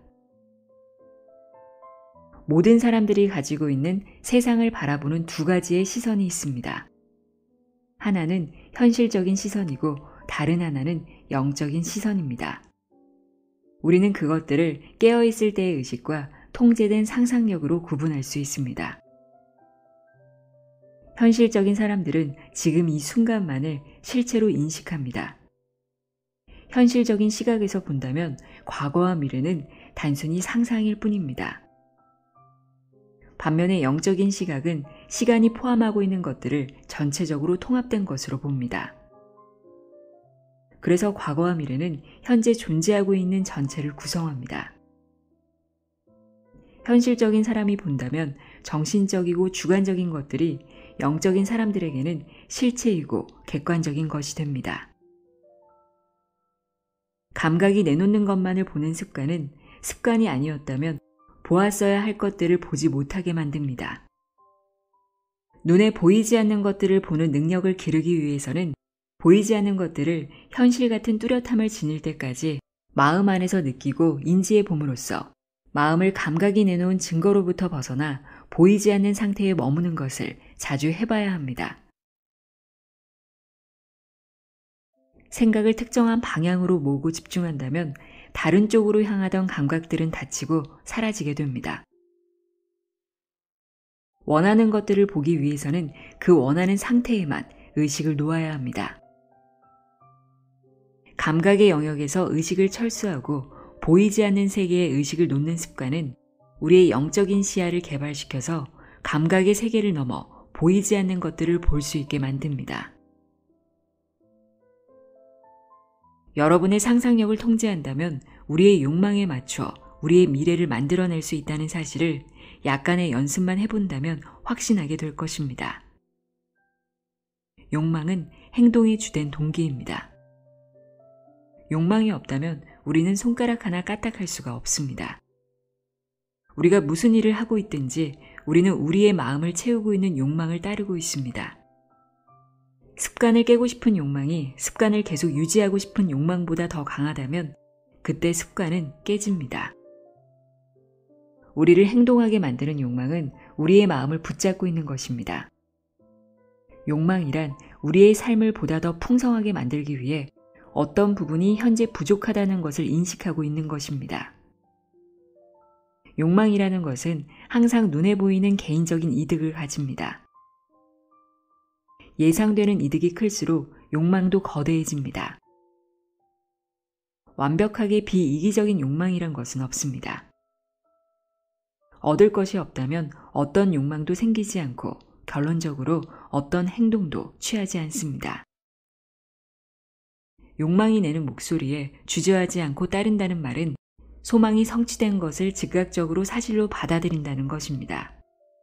모든 사람들이 가지고 있는 세상을 바라보는 두 가지의 시선이 있습니다. 하나는 현실적인 시선이고 다른 하나는 영적인 시선입니다. 우리는 그것들을 깨어있을 때의 의식과 통제된 상상력으로 구분할 수 있습니다. 현실적인 사람들은 지금 이 순간만을 실체로 인식합니다. 현실적인 시각에서 본다면 과거와 미래는 단순히 상상일 뿐입니다. 반면에 영적인 시각은 시간이 포함하고 있는 것들을 전체적으로 통합된 것으로 봅니다. 그래서 과거와 미래는 현재 존재하고 있는 전체를 구성합니다. 현실적인 사람이 본다면 정신적이고 주관적인 것들이 영적인 사람들에게는 실체이고 객관적인 것이 됩니다. 감각이 내놓는 것만을 보는 습관은 습관이 아니었다면 보았어야 할 것들을 보지 못하게 만듭니다. 눈에 보이지 않는 것들을 보는 능력을 기르기 위해서는 보이지 않는 것들을 현실 같은 뚜렷함을 지닐 때까지 마음 안에서 느끼고 인지해 봄으로써 마음을 감각이 내놓은 증거로부터 벗어나 보이지 않는 상태에 머무는 것을 자주 해봐야 합니다. 생각을 특정한 방향으로 모으고 집중한다면 다른 쪽으로 향하던 감각들은 닫히고 사라지게 됩니다. 원하는 것들을 보기 위해서는 그 원하는 상태에만 의식을 놓아야 합니다. 감각의 영역에서 의식을 철수하고 보이지 않는 세계에 의식을 놓는 습관은 우리의 영적인 시야를 개발시켜서 감각의 세계를 넘어 보이지 않는 것들을 볼 수 있게 만듭니다. 여러분의 상상력을 통제한다면 우리의 욕망에 맞춰 우리의 미래를 만들어낼 수 있다는 사실을 약간의 연습만 해본다면 확신하게 될 것입니다. 욕망은 행동의 주된 동기입니다. 욕망이 없다면 우리는 손가락 하나 까딱할 수가 없습니다. 우리가 무슨 일을 하고 있든지 우리는 우리의 마음을 채우고 있는 욕망을 따르고 있습니다. 습관을 깨고 싶은 욕망이 습관을 계속 유지하고 싶은 욕망보다 더 강하다면 그때 습관은 깨집니다. 우리를 행동하게 만드는 욕망은 우리의 마음을 붙잡고 있는 것입니다. 욕망이란 우리의 삶을 보다 더 풍성하게 만들기 위해 어떤 부분이 현재 부족하다는 것을 인식하고 있는 것입니다. 욕망이라는 것은 항상 눈에 보이는 개인적인 이득을 가집니다. 예상되는 이득이 클수록 욕망도 거대해집니다. 완벽하게 비이기적인 욕망이란 것은 없습니다. 얻을 것이 없다면 어떤 욕망도 생기지 않고 결론적으로 어떤 행동도 취하지 않습니다. 욕망이 내는 목소리에 주저하지 않고 따른다는 말은 소망이 성취된 것을 즉각적으로 사실로 받아들인다는 것입니다.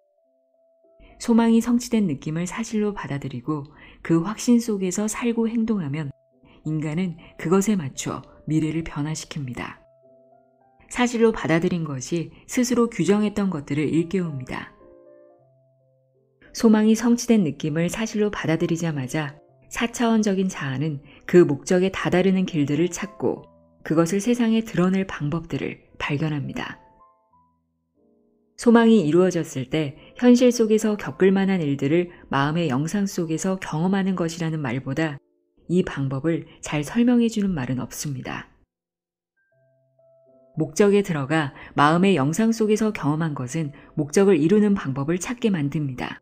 소망이 성취된 느낌을 사실로 받아들이고 그 확신 속에서 살고 행동하면 인간은 그것에 맞춰 미래를 변화시킵니다. 사실로 받아들인 것이 스스로 규정했던 것들을 일깨웁니다. 소망이 성취된 느낌을 사실로 받아들이자마자 사차원적인 자아는 그 목적에 다다르는 길들을 찾고 그것을 세상에 드러낼 방법들을 발견합니다. 소망이 이루어졌을 때 현실 속에서 겪을 만한 일들을 마음의 영상 속에서 경험하는 것이라는 말보다 이 방법을 잘 설명해 주는 말은 없습니다. 목적에 들어가 마음의 영상 속에서 경험한 것은 목적을 이루는 방법을 찾게 만듭니다.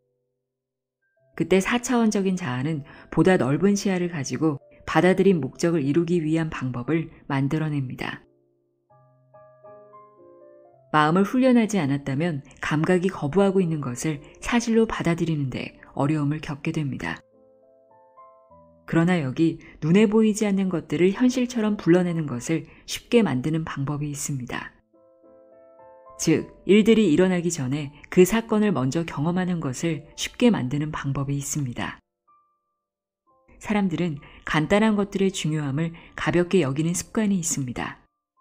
그때 사차원적인 자아는 보다 넓은 시야를 가지고 받아들인 목적을 이루기 위한 방법을 만들어냅니다. 마음을 훈련하지 않았다면 감각이 거부하고 있는 것을 사실로 받아들이는데 어려움을 겪게 됩니다. 그러나 여기 눈에 보이지 않는 것들을 현실처럼 불러내는 것을 쉽게 만드는 방법이 있습니다. 즉, 일들이 일어나기 전에 그 사건을 먼저 경험하는 것을 쉽게 만드는 방법이 있습니다. 사람들은 간단한 것들의 중요함을 가볍게 여기는 습관이 있습니다.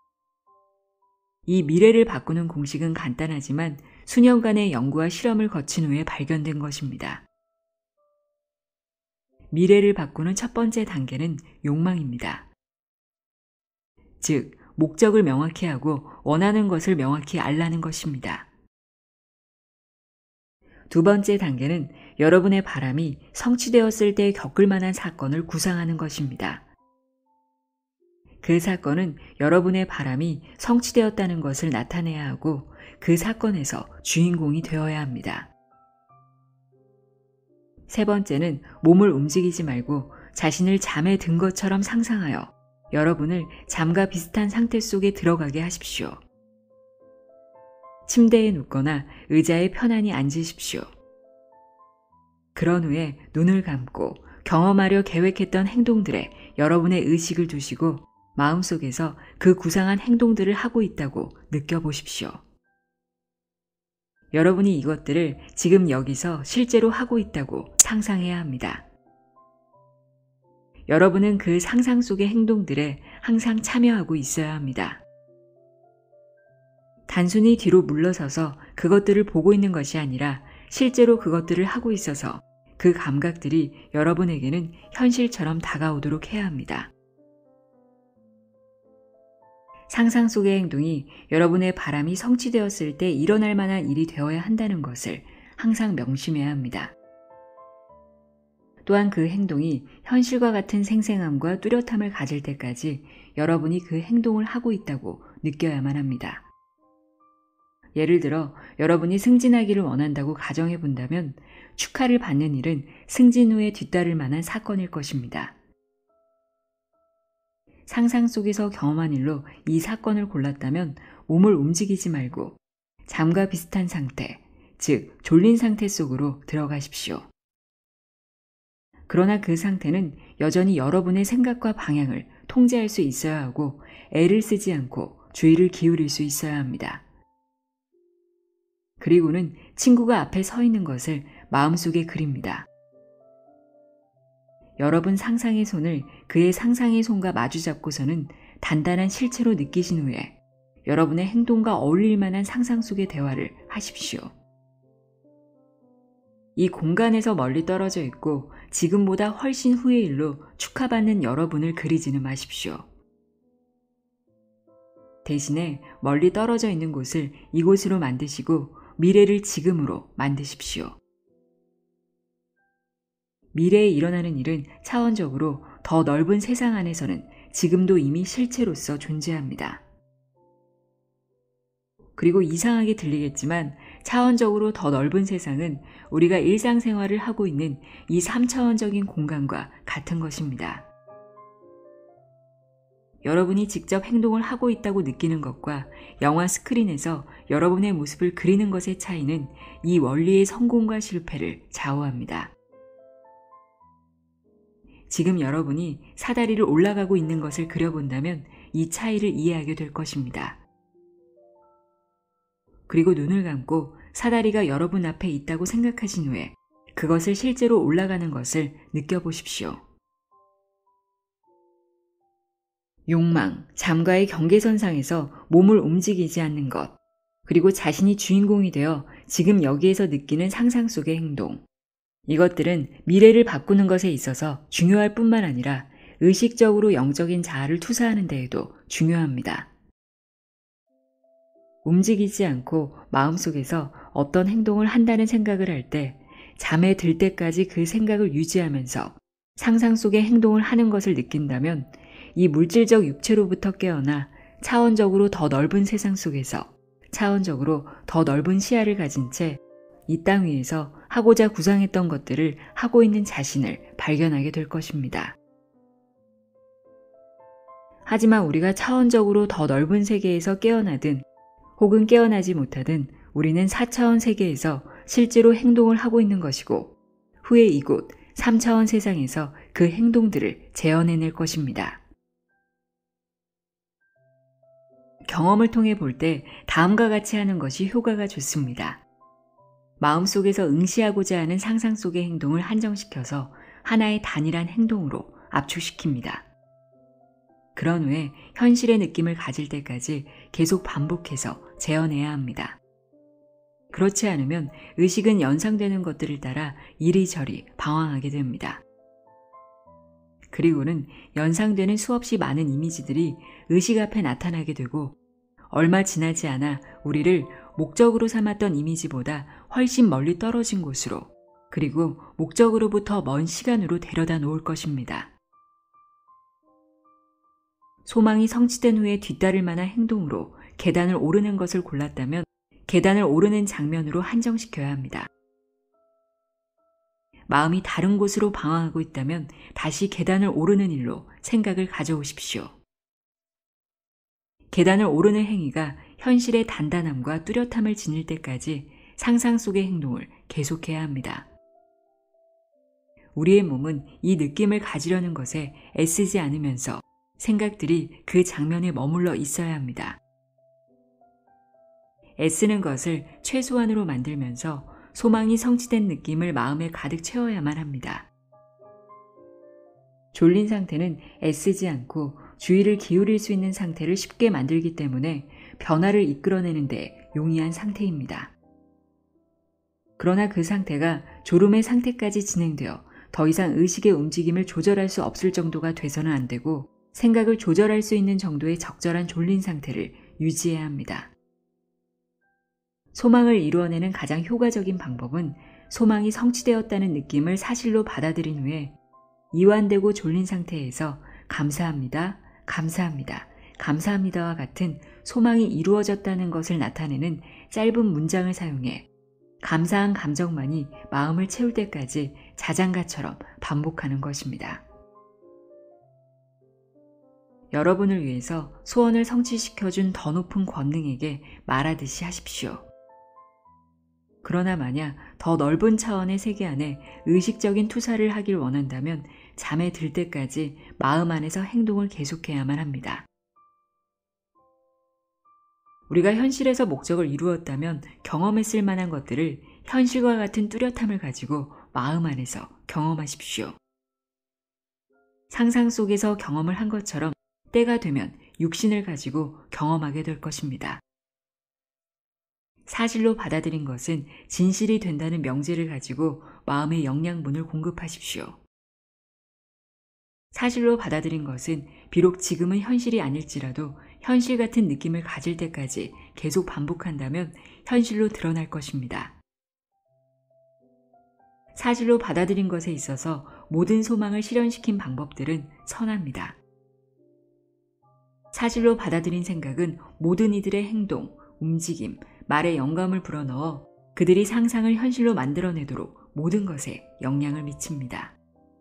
이 미래를 바꾸는 공식은 간단하지만 수년간의 연구와 실험을 거친 후에 발견된 것입니다. 미래를 바꾸는 첫 번째 단계는 욕망입니다. 즉, 목적을 명확히 하고 원하는 것을 명확히 알라는 것입니다. 두 번째 단계는 여러분의 바람이 성취되었을 때 겪을 만한 사건을 구상하는 것입니다. 그 사건은 여러분의 바람이 성취되었다는 것을 나타내야 하고 그 사건에서 주인공이 되어야 합니다. 세 번째는 몸을 움직이지 말고 자신을 잠에 든 것처럼 상상하여 여러분을 잠과 비슷한 상태 속에 들어가게 하십시오. 침대에 눕거나 의자에 편안히 앉으십시오. 그런 후에 눈을 감고 경험하려 계획했던 행동들에 여러분의 의식을 두시고 마음속에서 그 구상한 행동들을 하고 있다고 느껴보십시오. 여러분이 이것들을 지금 여기서 실제로 하고 있다고 상상해야 합니다. 여러분은 그 상상 속의 행동들에 항상 참여하고 있어야 합니다. 단순히 뒤로 물러서서 그것들을 보고 있는 것이 아니라 실제로 그것들을 하고 있어서 그 감각들이 여러분에게는 현실처럼 다가오도록 해야 합니다. 상상 속의 행동이 여러분의 바람이 성취되었을 때 일어날 만한 일이 되어야 한다는 것을 항상 명심해야 합니다. 또한 그 행동이 현실과 같은 생생함과 뚜렷함을 가질 때까지 여러분이 그 행동을 하고 있다고 느껴야만 합니다. 예를 들어 여러분이 승진하기를 원한다고 가정해 본다면 축하를 받는 일은 승진 후에 뒤따를 만한 사건일 것입니다. 상상 속에서 경험한 일로 이 사건을 골랐다면 몸을 움직이지 말고 잠과 비슷한 상태, 즉 졸린 상태 속으로 들어가십시오. 그러나 그 상태는 여전히 여러분의 생각과 방향을 통제할 수 있어야 하고 애를 쓰지 않고 주의를 기울일 수 있어야 합니다. 그리고는 친구가 앞에 서 있는 것을 마음속에 그립니다. 여러분 상상의 손을 그의 상상의 손과 마주잡고서는 단단한 실체로 느끼신 후에 여러분의 행동과 어울릴 만한 상상 속의 대화를 하십시오. 이 공간에서 멀리 떨어져 있고 지금보다 훨씬 후의 일로 축하받는 여러분을 그리지는 마십시오. 대신에 멀리 떨어져 있는 곳을 이곳으로 만드시고 미래를 지금으로 만드십시오. 미래에 일어나는 일은 차원적으로 더 넓은 세상 안에서는 지금도 이미 실체로서 존재합니다. 그리고 이상하게 들리겠지만 차원적으로 더 넓은 세상은 우리가 일상생활을 하고 있는 이 삼 차원적인 공간과 같은 것입니다. 여러분이 직접 행동을 하고 있다고 느끼는 것과 영화 스크린에서 여러분의 모습을 그리는 것의 차이는 이 원리의 성공과 실패를 좌우합니다. 지금 여러분이 사다리를 올라가고 있는 것을 그려본다면 이 차이를 이해하게 될 것입니다. 그리고 눈을 감고 사다리가 여러분 앞에 있다고 생각하신 후에 그것을 실제로 올라가는 것을 느껴보십시오. 욕망, 잠과의 경계선상에서 몸을 움직이지 않는 것, 그리고 자신이 주인공이 되어 지금 여기에서 느끼는 상상 속의 행동. 이것들은 미래를 바꾸는 것에 있어서 중요할 뿐만 아니라 의식적으로 영적인 자아를 투사하는 데에도 중요합니다. 움직이지 않고 마음속에서 어떤 행동을 한다는 생각을 할 때 잠에 들 때까지 그 생각을 유지하면서 상상 속의 행동을 하는 것을 느낀다면 이 물질적 육체로부터 깨어나 차원적으로 더 넓은 세상 속에서 차원적으로 더 넓은 시야를 가진 채 이 땅 위에서 하고자 구상했던 것들을 하고 있는 자신을 발견하게 될 것입니다. 하지만 우리가 차원적으로 더 넓은 세계에서 깨어나든 혹은 깨어나지 못하든 우리는 사 차원 세계에서 실제로 행동을 하고 있는 것이고 후에 이곳 삼 차원 세상에서 그 행동들을 재현해낼 것입니다. 경험을 통해 볼 때 다음과 같이 하는 것이 효과가 좋습니다. 마음속에서 응시하고자 하는 상상 속의 행동을 한정시켜서 하나의 단일한 행동으로 압축시킵니다. 그런 후에 현실의 느낌을 가질 때까지 계속 반복해서 재현해야 합니다. 그렇지 않으면 의식은 연상되는 것들을 따라 이리저리 방황하게 됩니다. 그리고는 연상되는 수없이 많은 이미지들이 의식 앞에 나타나게 되고 얼마 지나지 않아 우리를 목적으로 삼았던 이미지보다 훨씬 멀리 떨어진 곳으로 그리고 목적으로부터 먼 시간으로 데려다 놓을 것입니다. 소망이 성취된 후에 뒤따를 만한 행동으로 계단을 오르는 것을 골랐다면 계단을 오르는 장면으로 한정시켜야 합니다. 마음이 다른 곳으로 방황하고 있다면 다시 계단을 오르는 일로 생각을 가져오십시오. 계단을 오르는 행위가 현실의 단단함과 뚜렷함을 지닐 때까지 상상 속의 행동을 계속해야 합니다. 우리의 몸은 이 느낌을 가지려는 것에 애쓰지 않으면서 생각들이 그 장면에 머물러 있어야 합니다. 애쓰는 것을 최소한으로 만들면서 소망이 성취된 느낌을 마음에 가득 채워야만 합니다. 졸린 상태는 애쓰지 않고 주의를 기울일 수 있는 상태를 쉽게 만들기 때문에 변화를 이끌어내는 데 용이한 상태입니다. 그러나 그 상태가 졸음의 상태까지 진행되어 더 이상 의식의 움직임을 조절할 수 없을 정도가 돼서는 안 되고 생각을 조절할 수 있는 정도의 적절한 졸린 상태를 유지해야 합니다. 소망을 이루어내는 가장 효과적인 방법은 소망이 성취되었다는 느낌을 사실로 받아들인 후에 이완되고 졸린 상태에서 감사합니다, 감사합니다, 감사합니다와 같은 소망이 이루어졌다는 것을 나타내는 짧은 문장을 사용해 감사한 감정만이 마음을 채울 때까지 자장가처럼 반복하는 것입니다. 여러분을 위해서 소원을 성취시켜준 더 높은 권능에게 말하듯이 하십시오. 그러나 만약 더 넓은 차원의 세계 안에 의식적인 투사를 하길 원한다면 잠에 들 때까지 마음 안에서 행동을 계속해야만 합니다. 우리가 현실에서 목적을 이루었다면 경험했을 만한 것들을 현실과 같은 뚜렷함을 가지고 마음 안에서 경험하십시오. 상상 속에서 경험을 한 것처럼 때가 되면 육신을 가지고 경험하게 될 것입니다. 사실로 받아들인 것은 진실이 된다는 명제를 가지고 마음의 영양분을 공급하십시오. 사실로 받아들인 것은 비록 지금은 현실이 아닐지라도 현실 같은 느낌을 가질 때까지 계속 반복한다면 현실로 드러날 것입니다. 사실로 받아들인 것에 있어서 모든 소망을 실현시킨 방법들은 선합니다. 사실로 받아들인 생각은 모든 이들의 행동, 움직임, 말에 영감을 불어넣어 그들이 상상을 현실로 만들어내도록 모든 것에 영향을 미칩니다.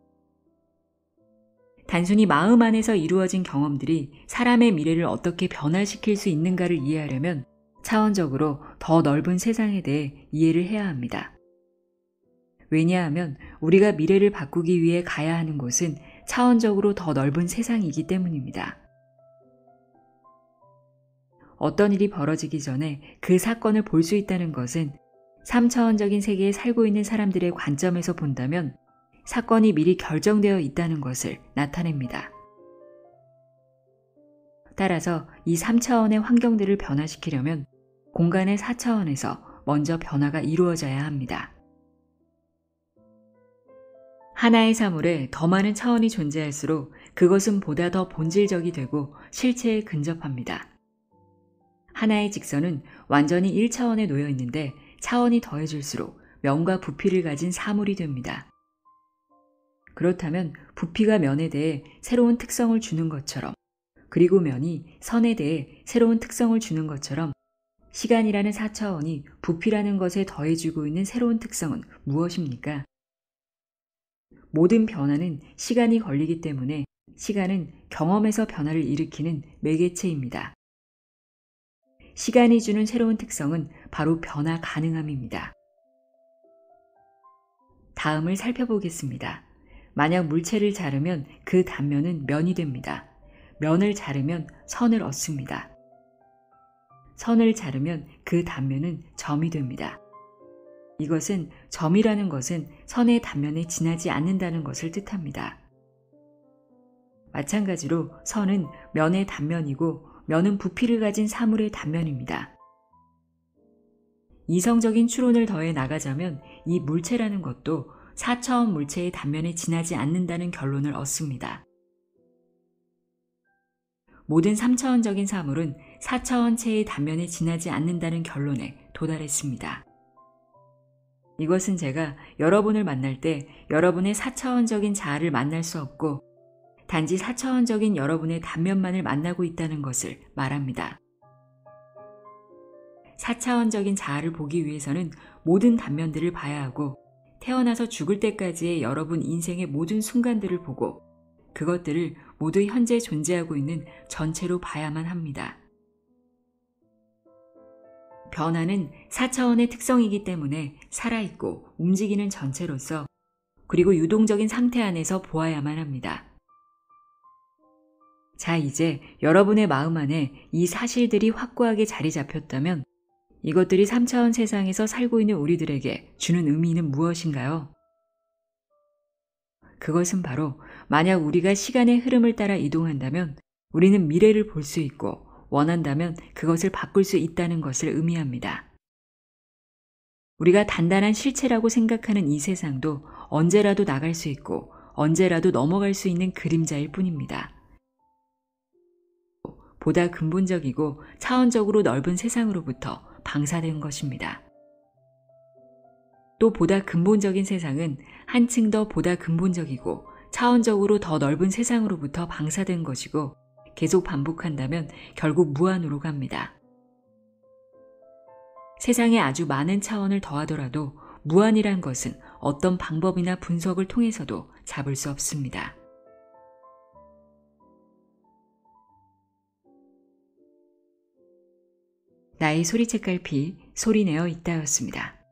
단순히 마음 안에서 이루어진 경험들이 사람의 미래를 어떻게 변화시킬 수 있는가를 이해하려면 차원적으로 더 넓은 세상에 대해 이해를 해야 합니다. 왜냐하면 우리가 미래를 바꾸기 위해 가야 하는 곳은 차원적으로 더 넓은 세상이기 때문입니다. 어떤 일이 벌어지기 전에 그 사건을 볼 수 있다는 것은 삼 차원적인 세계에 살고 있는 사람들의 관점에서 본다면 사건이 미리 결정되어 있다는 것을 나타냅니다. 따라서 이 삼 차원의 환경들을 변화시키려면 공간의 사 차원에서 먼저 변화가 이루어져야 합니다. 하나의 사물에 더 많은 차원이 존재할수록 그것은 보다 더 본질적이 되고 실체에 근접합니다. 하나의 직선은 완전히 일 차원에 놓여 있는데 차원이 더해질수록 면과 부피를 가진 사물이 됩니다. 그렇다면 부피가 면에 대해 새로운 특성을 주는 것처럼 그리고 면이 선에 대해 새로운 특성을 주는 것처럼 시간이라는 사 차원이 부피라는 것에 더해지고 있는 새로운 특성은 무엇입니까? 모든 변화는 시간이 걸리기 때문에 시간은 경험에서 변화를 일으키는 매개체입니다. 시간이 주는 새로운 특성은 바로 변화 가능함입니다. 다음을 살펴보겠습니다. 만약 물체를 자르면 그 단면은 면이 됩니다. 면을 자르면 선을 얻습니다. 선을 자르면 그 단면은 점이 됩니다. 이것은 점이라는 것은 선의 단면에 지나지 않는다는 것을 뜻합니다. 마찬가지로 선은 면의 단면이고 면은 부피를 가진 사물의 단면입니다. 이성적인 추론을 더해 나가자면 이 물체라는 것도 사 차원 물체의 단면에 지나지 않는다는 결론을 얻습니다. 모든 삼 차원적인 사물은 사 차원체의 단면에 지나지 않는다는 결론에 도달했습니다. 이것은 제가 여러분을 만날 때 여러분의 사 차원적인 자아를 만날 수 없고 단지 사 차원적인 여러분의 단면만을 만나고 있다는 것을 말합니다. 사 차원적인 자아를 보기 위해서는 모든 단면들을 봐야 하고 태어나서 죽을 때까지의 여러분 인생의 모든 순간들을 보고 그것들을 모두 현재 존재하고 있는 전체로 봐야만 합니다. 변화는 사 차원의 특성이기 때문에 살아있고 움직이는 전체로서 그리고 유동적인 상태 안에서 보아야만 합니다. 자, 이제 여러분의 마음 안에 이 사실들이 확고하게 자리 잡혔다면 이것들이 삼 차원 세상에서 살고 있는 우리들에게 주는 의미는 무엇인가요? 그것은 바로 만약 우리가 시간의 흐름을 따라 이동한다면 우리는 미래를 볼 수 있고 원한다면 그것을 바꿀 수 있다는 것을 의미합니다. 우리가 단단한 실체라고 생각하는 이 세상도 언제라도 나갈 수 있고 언제라도 넘어갈 수 있는 그림자일 뿐입니다. 보다 근본적이고 차원적으로 넓은 세상으로부터 방사된 것입니다. 또 보다 근본적인 세상은 한층 더 보다 근본적이고 차원적으로 더 넓은 세상으로부터 방사된 것이고 계속 반복한다면 결국 무한으로 갑니다. 세상에 아주 많은 차원을 더하더라도 무한이란 것은 어떤 방법이나 분석을 통해서도 잡을 수 없습니다. 나의 소리책갈피 소리내어 있다였습니다.